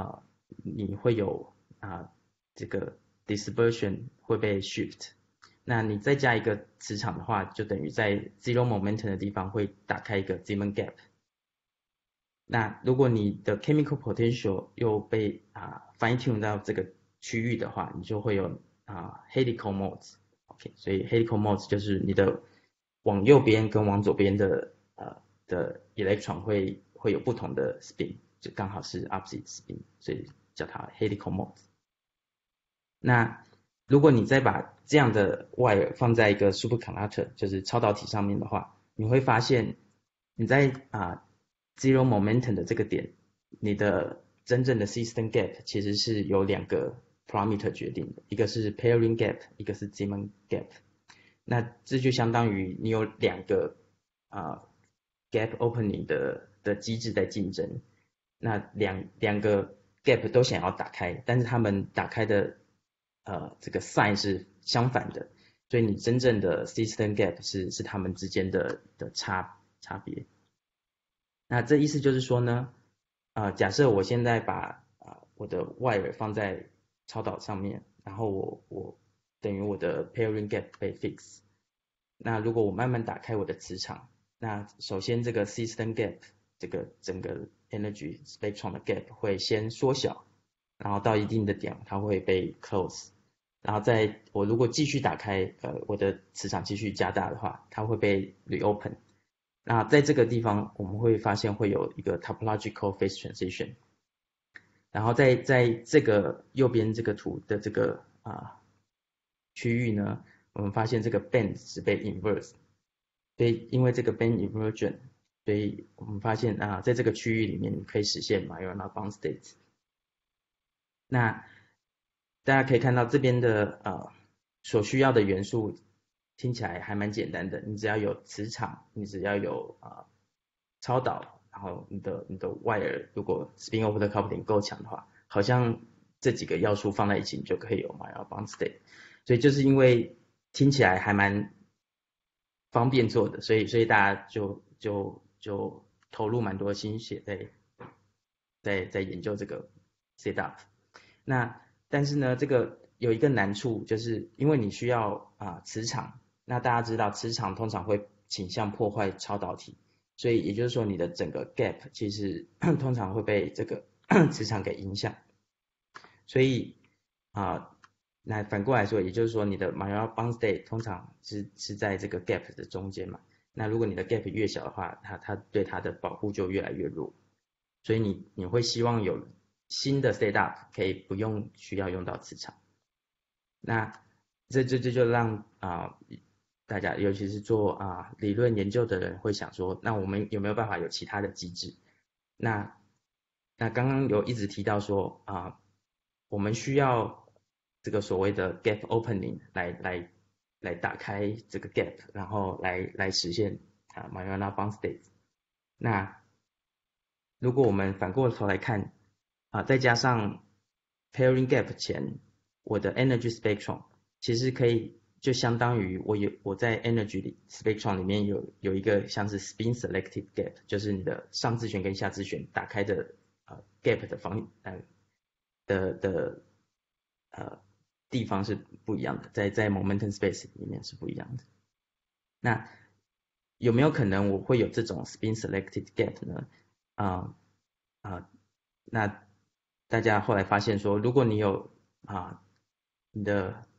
你会有啊这个 dispersion 会被 shift。那你再加一个磁场的话，就等于在 zero momentum 的地方会打开一个 Zeeman gap。那如果你的 chemical potential 又被啊 fine tune 到这个区域的话，你就会有啊 helical modes。OK， 所以 helical modes 就是你的往右边跟往左边的呃的 electron 会会有不同的 spin， 就刚好是 opposite spin， 所以叫它 helical modes。那如果你再把这样的 wire 放在一个 superconductor， 就是超导体上面的话，你会发现你在啊 zero momentum 的这个点，你的真正的 system gap 其实是由两个 parameter 决定的，一个是 pairing gap， 一个是 Zeeman gap。那这就相当于你有两个啊 gap opening 的的机制在竞争，那两两个 gap 都想要打开，但是他们打开的呃这个 sign 是相反的，所以你真正的 system gap 是是他们之间的的差差别。那这意思就是说呢，呃，假设我现在把啊、呃、我的 wire 放在超导上面，然后我我等于我的 pairing gap 被 fix。那如果我慢慢打开我的磁场，那首先这个 system gap 这个整个 energy spectrum 的 gap 会先缩小，然后到一定的点它会被 close， 然后在我如果继续打开呃我的磁场继续加大的话，它会被 reopen。那在这个地方我们会发现会有一个 topological phase transition， 然后在在这个右边这个图的这个啊区域呢，我们发现这个 band 是被 inverse， 所以因为这个 band inversion， 所以我们发现啊在这个区域里面可以实现 Majorana bound states。那大家可以看到这边的呃所需要的元素听起来还蛮简单的，你只要有磁场，你只要有啊、呃、超导，然后你的你的 wire 如果 spin over the coupling 够强的话，好像这几个要素放在一起你就可以有 Majorana bound state。所以就是因为听起来还蛮方便做的，所以所以大家就就就投入蛮多心血在在在研究这个 setup。那但是呢，这个有一个难处，就是因为你需要啊、呃、磁场，那大家知道磁场通常会倾向破坏超导体，所以也就是说你的整个 gap 其实通常会被这个磁场给影响，所以啊。呃那反过来说，也就是说你的 Majorana bound state 通常是是在这个 gap 的中间嘛。那如果你的 gap 越小的话，它它对它的保护就越来越弱。所以你你会希望有新的 setup 可以不用需要用到磁场。那这这这就让啊、呃、大家尤其是做啊、呃、理论研究的人会想说，那我们有没有办法有其他的机制？那那刚刚有一直提到说啊、呃、我们需要这个所谓的 gap opening 来来来打开这个 gap， 然后来来实现啊 Majorana bound state。那如果我们反过头来看啊，再加上 pairing gap 前我的 energy spectrum， 其实可以就相当于我有我在 energy 里 spectrum 里面有有一个像是 spin selective gap， 就是你的上自旋跟下自旋打开的呃 gap 的方呃的的呃地方是不一样的，在在 momentum space 里面是不一样的。那有没有可能我会有这种 spin selective gap 呢？啊、呃、啊、呃，那大家后来发现说，如果你有啊、呃、你的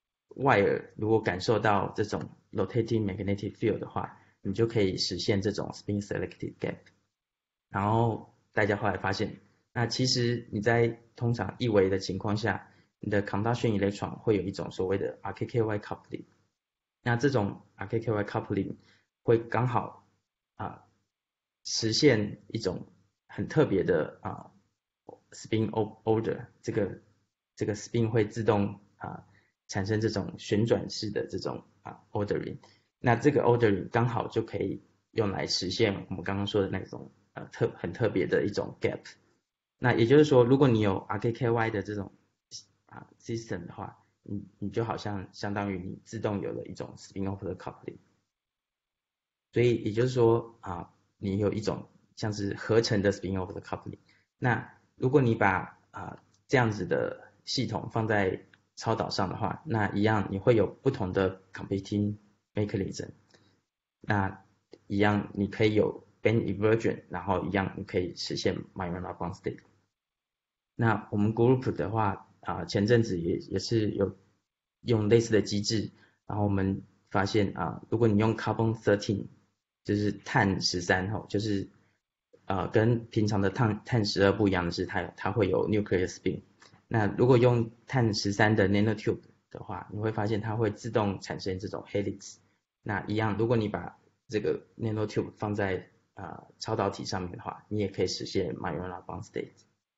wire 如果感受到这种 rotating magnetic field 的话，你就可以实现这种 spin selective gap。然后大家后来发现，那其实你在通常一维的情况下，你的 conduction electron 会有一种所谓的 R K K Y coupling。那这种 R K K Y coupling 会刚好啊、呃、实现一种很特别的啊、呃、spin order， 这个这个 spin 会自动啊、呃、产生这种旋转式的这种啊、呃、ordering。那这个 ordering 刚好就可以用来实现我们刚刚说的那种呃特很特别的一种 gap。那也就是说，如果你有 R K K Y 的这种啊 system 的话，你你就好像相当于你自动有了一种 spin over the coupling。所以也就是说啊，你有一种像是合成的 spin over the coupling。那如果你把啊这样子的系统放在超导上的话，那一样你会有不同的 competing mechanism， 那一样你可以有 band inversion， 然后一样你可以实现 Majorana bound state。那我们 group 的话啊，前阵子也也是有用类似的机制，然后我们发现啊，如果你用 carbon 十三，就是碳十三吼，就是呃跟平常的碳碳十二不一样的是它它会有 nuclear spin。那如果用碳十三的 nanotube 的话，你会发现它会自动产生这种 helix。那一样，如果你把这个 nanotube 放在啊、呃、超导体上面的话，你也可以实现 Majorana bound state。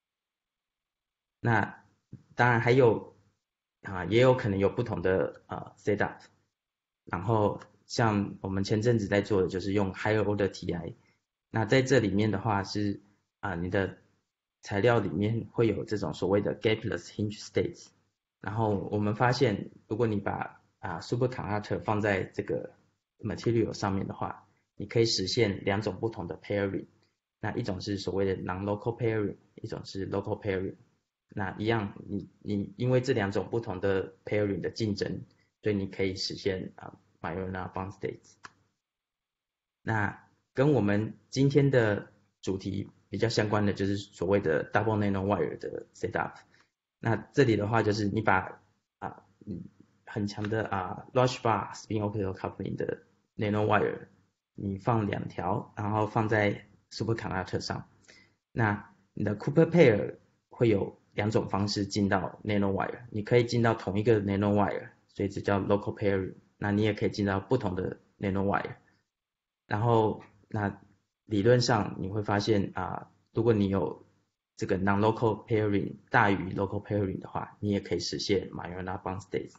那当然还有啊，也有可能有不同的呃 setup。然后像我们前阵子在做的就是用 higher order T I。那在这里面的话是啊，你的材料里面会有这种所谓的 gapless hinge states。然后我们发现，如果你把啊 superconductor 放在这个 material 上面的话，你可以实现两种不同的 pairing。那一种是所谓的 non-local pairing， 一种是 local pairing。那一样，你你因为这两种不同的 pairing 的竞争，所以你可以实现啊 Majorana bound states。那跟我们今天的主题比较相关的就是所谓的 double nanowire 的 setup。那这里的话就是你把啊很强的啊 large bar spin optical coupling 的 nanowire， 你放两条，然后放在 superconductor 上。那你的 Cooper pair 会有两种方式进到 nanowire， 你可以进到同一个 nanowire， 所以这叫 local pairing。那你也可以进到不同的 nanowire。然后那理论上你会发现啊，如果你有这个 non-local pairing 大于 local pairing 的话，你也可以实现 Majorana bound states。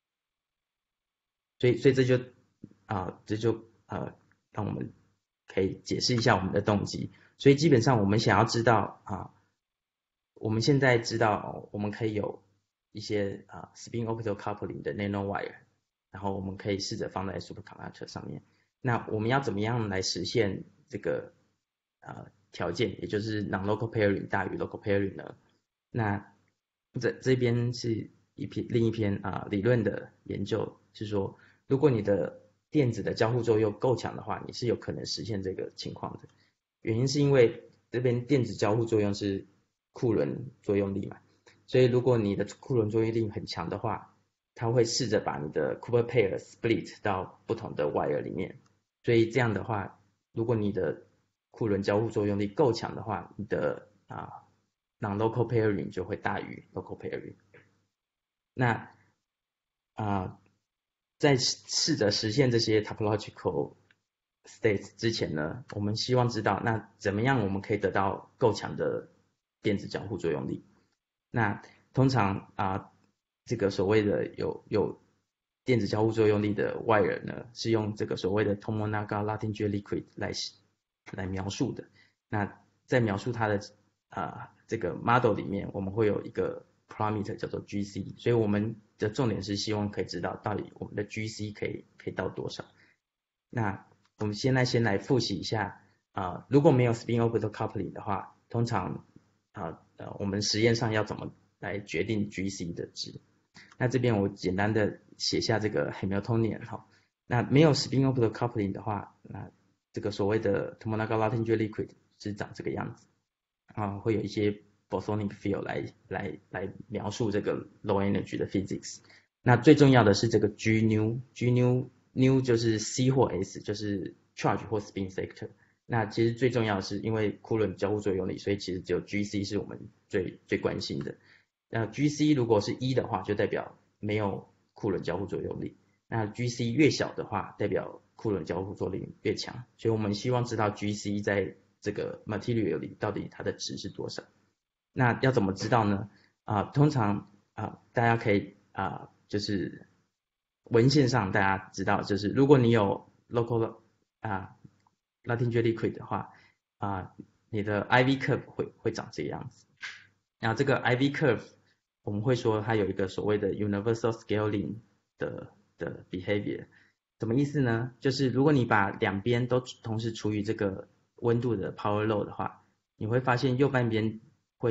所以所以这就啊这就呃让我们可以解释一下我们的动机。所以基本上我们想要知道啊，我们现在知道我们可以有一些啊 spin optical coupling 的 nanowire， 然后我们可以试着放在 superconductor 上面。那我们要怎么样来实现这个呃条件，也就是 non-local pairing 大于 local pairing 呢？那这这边是一篇另一篇啊、呃、理论的研究，是说如果你的电子的交互作用够强的话，你是有可能实现这个情况的。原因是因为这边电子交互作用是库仑作用力嘛，所以如果你的库仑作用力很强的话，它会试着把你的 Cooper pair split 到不同的 wire 里面。所以这样的话，如果你的库仑交互作用力够强的话，你的啊 non-local pairing 就会大于 local pairing。那啊在试着实现这些 topological states 之前呢，我们希望知道那怎么样我们可以得到够强的电子交互作用力。那通常啊这个所谓的有有电子交互作用力的 wire 呢，是用这个所谓的 topological Latinger liquid 来来描述的。那在描述它的啊、呃、这个 model 里面，我们会有一个 parameter 叫做 G C， 所以我们的重点是希望可以知道到底我们的 G C 可以可以到多少。那我们现在先来复习一下啊、呃，如果没有 spin orbital coupling 的话，通常啊 呃, 呃我们实验上要怎么来决定 G C 的值？那这边我简单的写下这个 Hamiltonian 哈。那没有 spin orbital coupling 的话，那这个所谓的 topological Latinger liquid 是长这个样子啊，会有一些 bosonic field 来来来描述这个 low energy 的 physics。那最重要的是这个 G nu，G nu nu 就是 C 或 S， 就是 charge 或 spin sector。那其实最重要的是因为库仑交互作用力，所以其实只有 G C 是我们最最关心的。那 G C 如果是一的话，就代表没有库仑交互作用力。那 G C 越小的话，代表库仑交互作用力越强。所以我们希望知道 G C 在这个 material 里到底它的值是多少。那要怎么知道呢？啊、呃，通常啊、呃，大家可以啊、呃，就是文献上大家知道，就是如果你有 local 啊、呃、Latinger liquid 的话啊、呃，你的 I V curve 会会长这个样子。那这个 I V curve 我们会说它有一个所谓的 universal scaling 的的 behavior。什么意思呢？就是如果你把两边都同时处于这个温度的 power law 的话，你会发现右半边会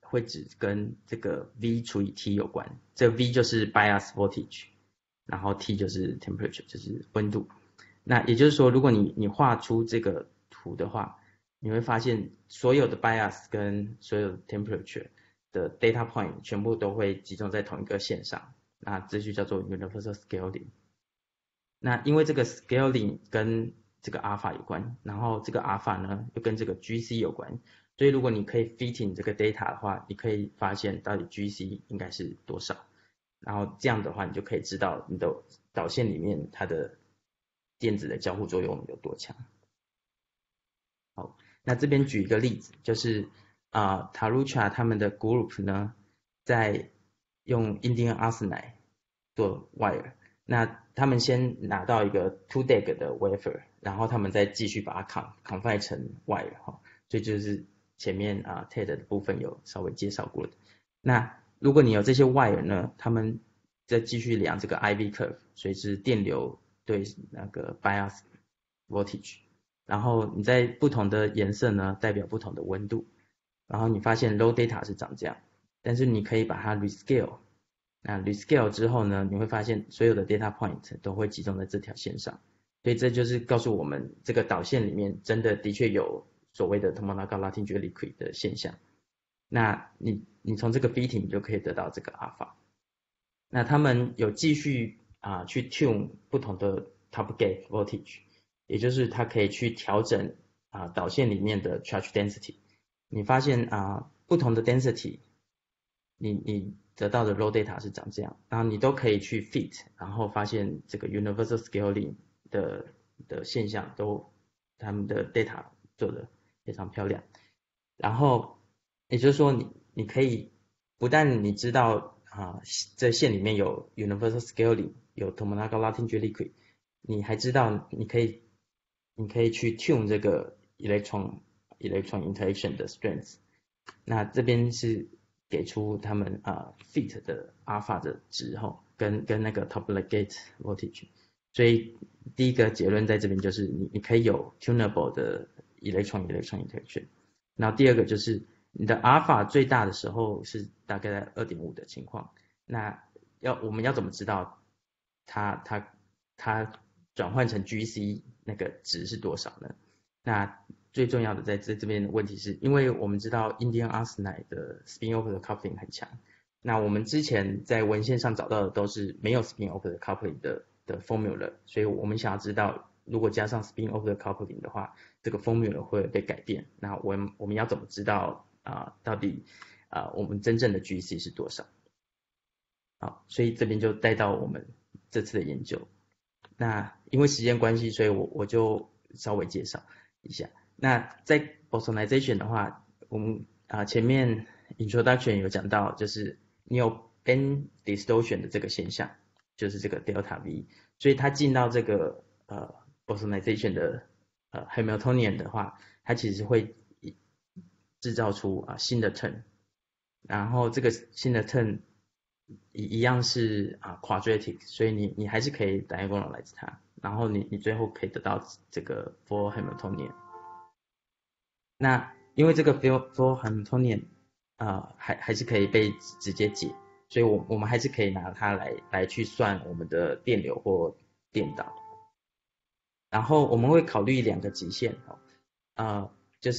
会只跟这个 V 除以 T 有关，这个 V 就是 bias voltage， 然后 T 就是 temperature， 就是温度。那也就是说，如果你你画出这个图的话，你会发现所有的 bias 跟所有的 temperature 的 data point 全部都会集中在同一个线上，那这就叫做 universal scaling。那因为这个 scaling 跟这个 alpha 有关，然后这个 alpha 呢又跟这个 G C 有关，所以如果你可以 fitting 这个 data 的话，你可以发现到底 G C 应该是多少，然后这样的话你就可以知道你的导线里面它的电子的交互作用有多强。好，那这边举一个例子，就是啊、呃、Tarucha 他们的 group 呢，在用 indium arsenide 做 wire， 那他们先拿到一个 two deg 的 wafer， 然后他们再继续把它 confined 成 wire 哈，所以就是前面啊、呃、Ted 的部分有稍微介绍过的。那如果你有这些 wire 呢，他们再继续量这个 I V curve， 所以是电流对那个 bias voltage。然后你在不同的颜色呢，代表不同的温度。然后你发现 raw data 是长这样，但是你可以把它 rescale。那 rescale 之后呢，你会发现所有的 data point 都会集中在这条线上。所以这就是告诉我们，这个导线里面真的的确有所谓的 topological latin liquid 的现象。那你你从这个 fitting 你就可以得到这个 alpha。那他们有继续啊、呃、去 tune 不同的 top gate voltage。也就是它可以去调整啊、呃、导线里面的 charge density。你发现啊、呃、不同的 density， 你你得到的 raw data 是长这样，然后你都可以去 fit， 然后发现这个 universal scaling 的的现象都他们的 data 做得非常漂亮。然后也就是说你你可以不但你知道啊、呃、这线里面有 universal scaling， 有 topological latin liquid， 你还知道你可以你可以去 tune 这个 electron electron interaction 的 strength。那这边是给出他们啊、呃、fit 的 alpha 的值吼，跟跟那个 topological voltage。所以第一个结论在这边就是你你可以有 tunable 的 electron electron interaction。然后第二个就是你的 alpha 最大的时候是大概在 二点五 的情况。那要我们要怎么知道它它它转换成 G C 那个值是多少呢？那最重要的在这这边的问题是，因为我们知道 indium arsenide 的 spin orbital coupling 很强，那我们之前在文献上找到的都是没有 spin orbital coupling 的的 formula， 所以我们想要知道如果加上 spin orbital coupling 的话，这个 formula 会被改变。那我们我们要怎么知道啊、呃、到底啊、呃、我们真正的 G C 是多少？好，所以这边就带到我们这次的研究。那因为时间关系，所以我我就稍微介绍一下。那在 photonization 的话，我们啊、呃、前面 introduction 有讲到，就是你有 band distortion 的这个现象，就是这个 delta V， 所以它进到这个呃 photonization 的呃 Hamiltonian 的话，它其实会制造出啊、呃、新的 turn， 然后这个新的 turn 一一样是啊 quadratic， 所以你你还是可以 diagonalize 它，然后你你最后可以得到这个 four Hamiltonian。那因为这个 four four Hamiltonian 啊、呃、还还是可以被直接解，所以我我们还是可以拿它来来去算我们的电流或电导。然后我们会考虑两个极限哦，呃就是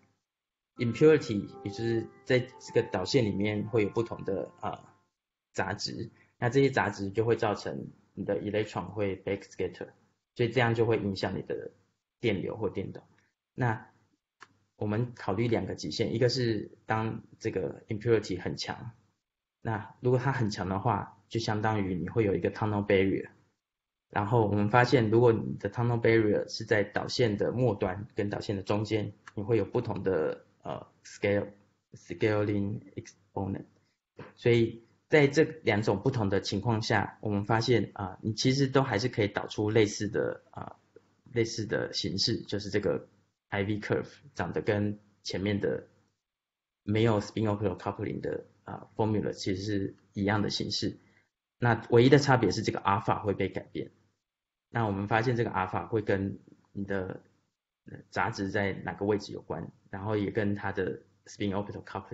impurity， 也就是在这个导线里面会有不同的啊。呃杂质，那这些杂质就会造成你的 electron 会 backscatter， 所以这样就会影响你的电流或电导。那我们考虑两个极限，一个是当这个 impurity 很强，那如果它很强的话，就相当于你会有一个 tunnel barrier。然后我们发现，如果你的 tunnel barrier 是在导线的末端跟导线的中间，你会有不同的呃 scale scaling exponent， 所以在这两种不同的情况下，我们发现啊、呃，你其实都还是可以导出类似的啊、呃、类似的形式，就是这个 I V curve 长得跟前面的没有 spin orbital coupling 的啊、呃、formula 其实是一样的形式。那唯一的差别是这个 alpha 会被改变。那我们发现这个 alpha 会跟你的杂质在哪个位置有关，然后也跟它的 spin orbital coupling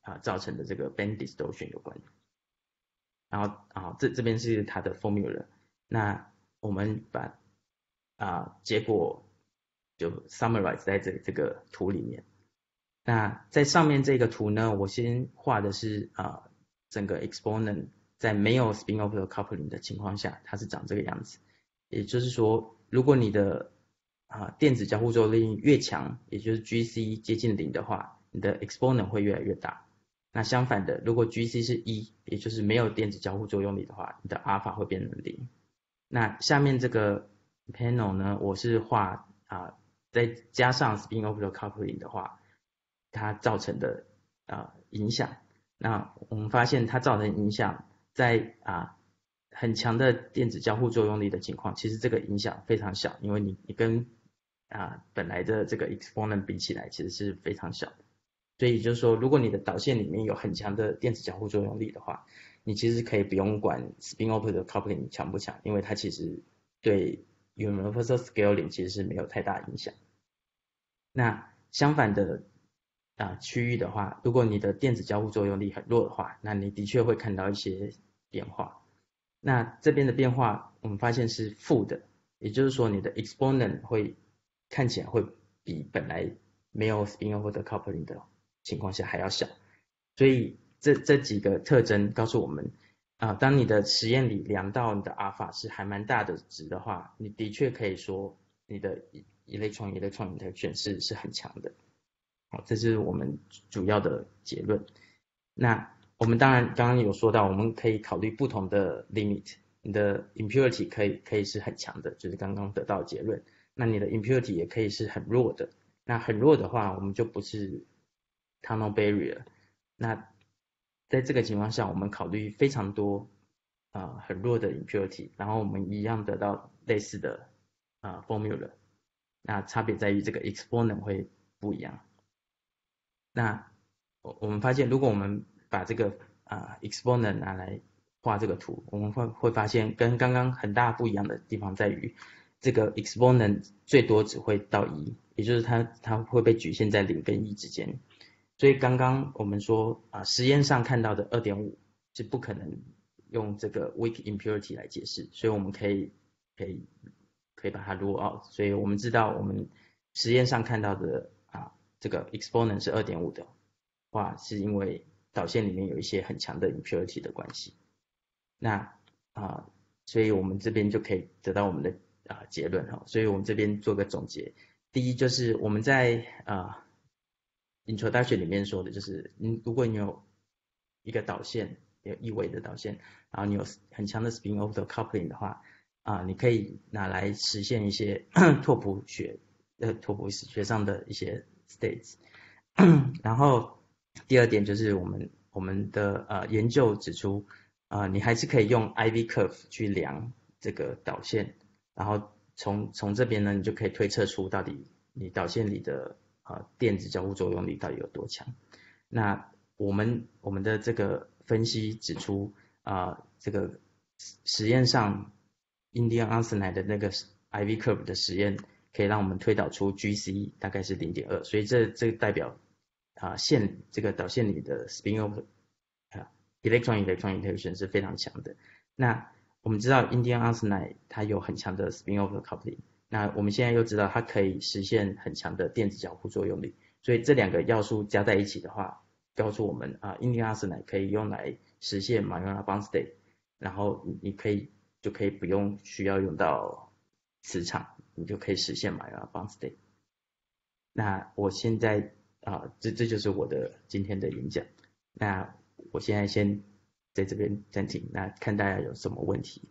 啊造成的这个 band distortion 有关。然后啊这这边是它的 formula， 那我们把啊结果就 summarize 在这这个图里面。那在上面这个图呢，我先画的是啊整个 exponent 在没有 spin-off coupling 的情况下，它是长这个样子。也就是说，如果你的啊电子交互作用力越强，也就是 G C 接近零的话，你的 exponent 会越来越大。那相反的，如果 G C 是一，也就是没有电子交互作用力的话，你的 alpha 会变成零。那下面这个 panel 呢，我是画啊再加上 spin-off coupling 的话，它造成的啊影响。那我们发现它造成影响，在啊很强的电子交互作用力的情况，其实这个影响非常小，因为你你跟啊本来的这个 exponent 比起来，其实是非常小的。所以就是说，如果你的导线里面有很强的电子交互作用力的话，你其实可以不用管 spin-off 的 coupling 强不强，因为它其实对 universal scaling 其实是没有太大影响。那相反的啊区域的话，如果你的电子交互作用力很弱的话，那你的确会看到一些变化。那这边的变化我们发现是负的，也就是说你的 exponent 会看起来会比本来没有 spin-off 的 coupling 的情况下还要小。所以这这几个特征告诉我们啊，当你的实验里量到你的 alpha 是还蛮大的值的话，你的确可以说你的 electron electron interaction 是是很强的。好，这是我们主要的结论。那我们当然刚刚有说到，我们可以考虑不同的 limit， 你的 impurity 可以可以是很强的，就是刚刚得到的结论。那你的 impurity 也可以是很弱的。那很弱的话，我们就不是 tunnel barrier。那在这个情况下，我们考虑非常多啊、呃、很弱的 impurity， 然后我们一样得到类似的啊、呃、formula。那差别在于这个 exponent 会不一样。那我我们发现，如果我们把这个啊、呃、exponent 拿来画这个图，我们会会发现跟刚刚很大不一样的地方在于，这个 exponent 最多只会到一，也就是它它会被局限在零跟一之间。所以刚刚我们说啊、呃，实验上看到的 二点五 是不可能用这个 weak impurity 来解释，所以我们可以可以可以把它 rule out。所以我们知道我们实验上看到的啊这个 exponent 是 二点五 的话，是因为导线里面有一些很强的 impurity 的关系。那啊，所以我们这边就可以得到我们的啊结论哈。所以我们这边做个总结，第一就是我们在啊 introduction 里面说的就是，嗯，如果你有一个导线，有一维的导线，然后你有很强的 spin-off coupling 的话，啊，你可以拿来实现一些拓扑学呃拓扑学上的一些 states。然后第二点就是我们我们的呃研究指出，啊、呃，你还是可以用 I V curve 去量这个导线，然后从从这边呢，你就可以推测出到底你导线里的呃电子交互作用力到底有多强。那我们我们的这个分析指出，啊、呃，这个实验上 indium arsenide 的那个 I V curve 的实验，可以让我们推导出 G C 大概是 零点二， 所以这这代表啊线这个导线里的 spin-off 啊 electron electron interaction 是非常强的。那我们知道 indium arsenide 它有很强的 spin-off coupling， 那我们现在又知道它可以实现很强的电子交互作用力，所以这两个要素加在一起的话，告诉我们啊 indium arsenide 可以用来实现 Majorana bound state， 然后你可以就可以不用需要用到磁场，你就可以实现 Majorana bound state。那我现在啊，这这就是我的今天的演讲。那我现在先在这边暂停，那看大家有什么问题。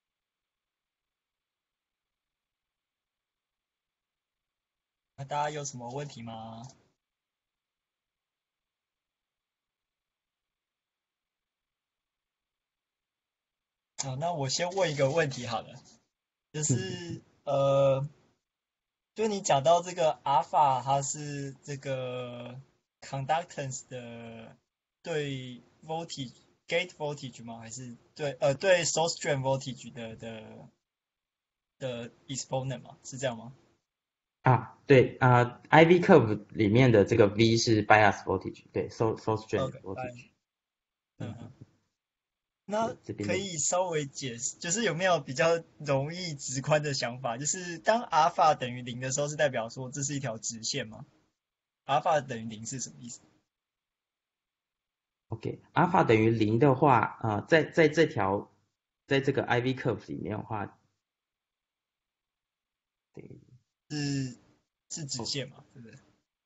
那大家有什么问题吗？好，那我先问一个问题好了，就是呃，就你讲到这个 alpha 它是这个 conductance 的对 voltage gate voltage 吗？还是对呃对 source drain voltage 的的的 exponent 吗？是这样吗？ 啊，对啊、呃、，I V curve 里面的这个 V 是 bias voltage，对 ，source source drain OK， voltage。 嗯哼， 嗯， 那对，这边的可以稍微解释，就是有没有比较容易直观的想法？就是当阿尔法等于零的时候，是代表说这是一条直线吗？阿尔法等于零是什么意思？ OK，阿尔法等于零的话，啊、呃，在在这条，在这个 I V curve 里面的话，对， 是是直哦， 线嘛？对不对？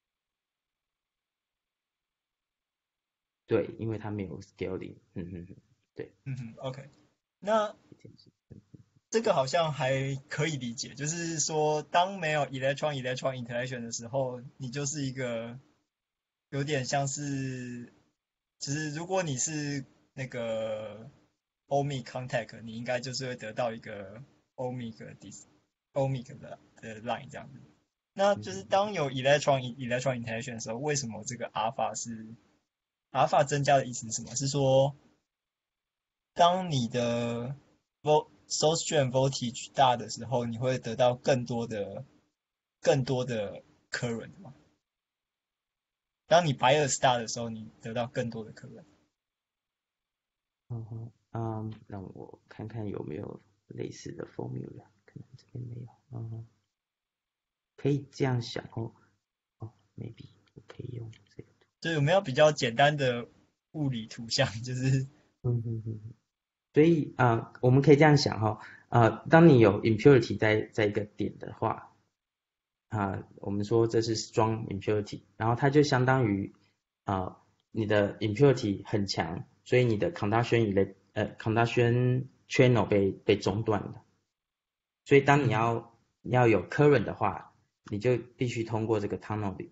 对，因为它没有 scaling，嗯嗯嗯，对， 嗯哼，OK。那这件事这个好像还可以理解，就是说，当没有 electron electron interaction 的时候，你就是一个有点像是，就是如果你是那个 ohmic contact，你应该就是会得到一个 ohmic dis ohmic 的的 line 这样子。那就是当有 electron electron interaction 的时候，为什么这个 alpha 是 alpha 增加的意思是什么？是说当你的 vol source drain voltage 大的时候，你会得到更多的更多的 current 嘛？当你 bias 大的时候，你得到更多的 current。 嗯哼，嗯，让我看看有没有类似的 formula，可能这边没有，嗯哼，可以这样想哦，哦，maybe 我可以用这个， 就有没有比较简单的物理图像？就是嗯哼哼，所以啊、呃，我们可以这样想哈、哦，呃，当你有 impurity 在在一个点的话，啊、呃，我们说这是 strong impurity，然后它就相当于啊、呃，你的 impurity 很强，所以你的 conduction 类呃 conduction channel 被被中断了，所以当你要、嗯、你要有 current 的话，你就必须通过这个 tunneling，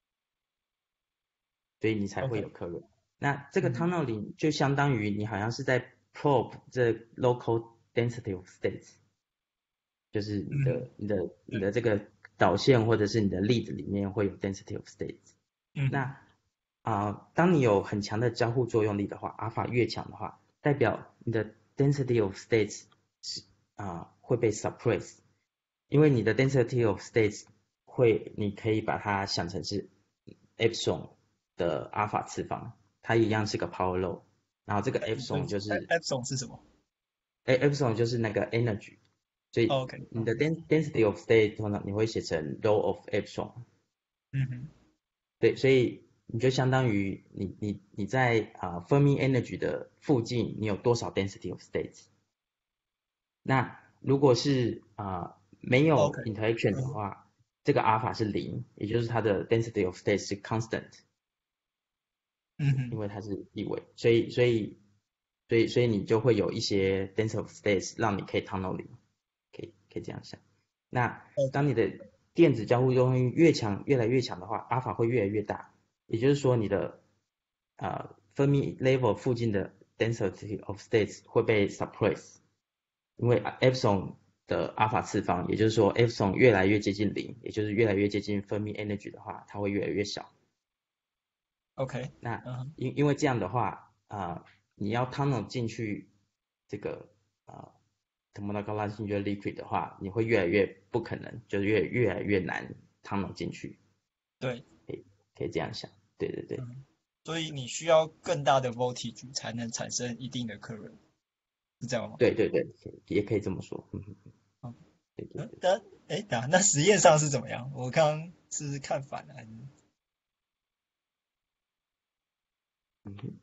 所以你才会有 OK， current。那这个嗯 tunneling 就相当于你好像是在 probe 这 local density of states。就是你嗯， 的你的你对， 的这个导线或者是你的 lead 里面会有 density of states。 嗯那啊、呃，当你有很强的交互作用力的话，阿尔法越强的话，代表你的 density of states 是啊、呃、会被 suppress，因为你的 density of states 会，你可以把它想成是 epsilon 的阿尔法次方，它一样是个 power law，然后这个 epsilon 就是 ，epsilon 是什么 epsilon 就是那个 energy。所以 ？OK， 你的 density of state 通常你会写成 rho of epsilon， 嗯哼对，所以你就相当于你你你在啊、呃、Fermi energy 的附近，你有多少 density of states？那如果是啊、呃、没有 ，OK， interaction 的嗯话，这个阿尔法是零，也就是它的 density of states 是 constant， 嗯哼因为它是一维，所以所以所以所以你就会有一些 density of states 让你可以 tunneling，可以可以这样想。那当你 ，OK， 的电子交互作用越强，越来越强的话，阿尔法会越来越大。也就是说，你的呃 Fermi level 附近的 density of states 会被 suppress，因为 epsilon 的阿尔法次方，也就是说 epsilon 越来越接近零，也就是越来越接近 Fermi energy 的话，它会越来越小。 OK， 那嗯哼因因为这样的话，啊、呃，你要 tunnel 进去这个啊 topological 进去 liquid 的话，你会越来越不可能，就是越越来越难 tunnel 进去， 对， 可以可以这样想，对对对嗯，所以你需要更大的 voltage 才能产生一定的 current，是这样吗？ 对对对，也可以这么说，嗯嗯嗯， 嗯对对对， 嗯但哎，等下那实验上是怎么样？我刚刚是看反了还是？ 嗯哼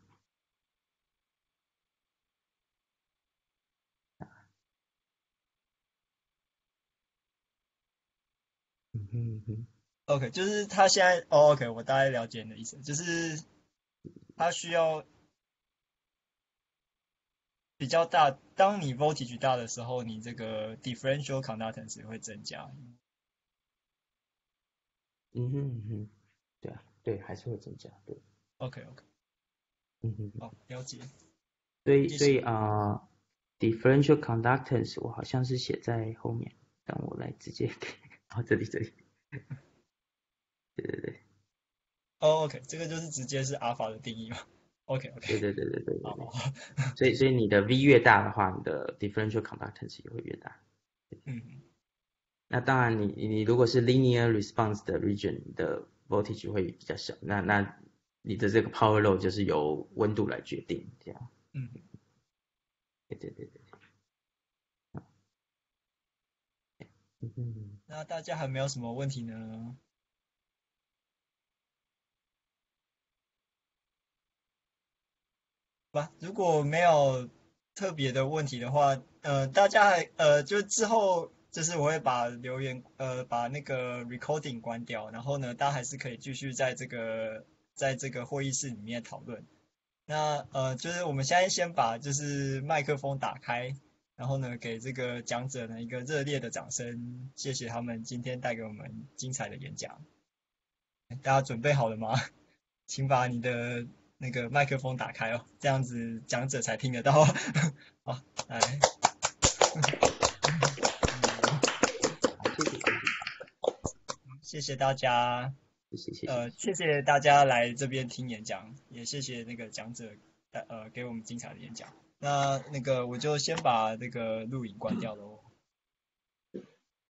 嗯哼嗯哼 OK，就是他现在，哦，OK，我大概了解你的意思，就是他需要比较大，当你 voltage 大的时候，你这个 differential conductance 也会增加。 嗯哼嗯哼，对啊，对，还是会增加，对， OK，OK， 嗯哼， 好，了解， 所以谢谢。 所以啊、呃 differential conductance 我好像是写在后面，让我来直接给，哦，这里这里，对对对。 哦，OK，这个就是直接是阿尔法的定义嘛？OK，OK， 对对对对对对好对， 好， 所以所以你的 V 越大的话，你的 differential conductance 也会越大。 嗯。 那当然你你如果是 linear response 的 region 的 voltage 会比较小，那那你的这个 power law 就是由温度来决定，这样。 嗯， 对对对对。嗯， 那大家还没有什么问题呢？吧，如果没有特别的问题的话，呃，大家还呃，就之后就是我会把留言呃把那个 recording 关掉，然后呢，大家还是可以继续在这个在这个会议室里面讨论。那呃，就是我们现在先把就是麦克风打开，然后呢，给这个讲者呢一个热烈的掌声，谢谢他们今天带给我们精彩的演讲。大家准备好了吗？请把你的那个麦克风打开哦，这样子讲者才听得到。好，来，谢谢大家， 谢谢谢谢。 呃，谢谢大家来这边听演讲，也谢谢那个讲者，呃，给我们精彩的演讲。那那个我就先把那个录影关掉喽。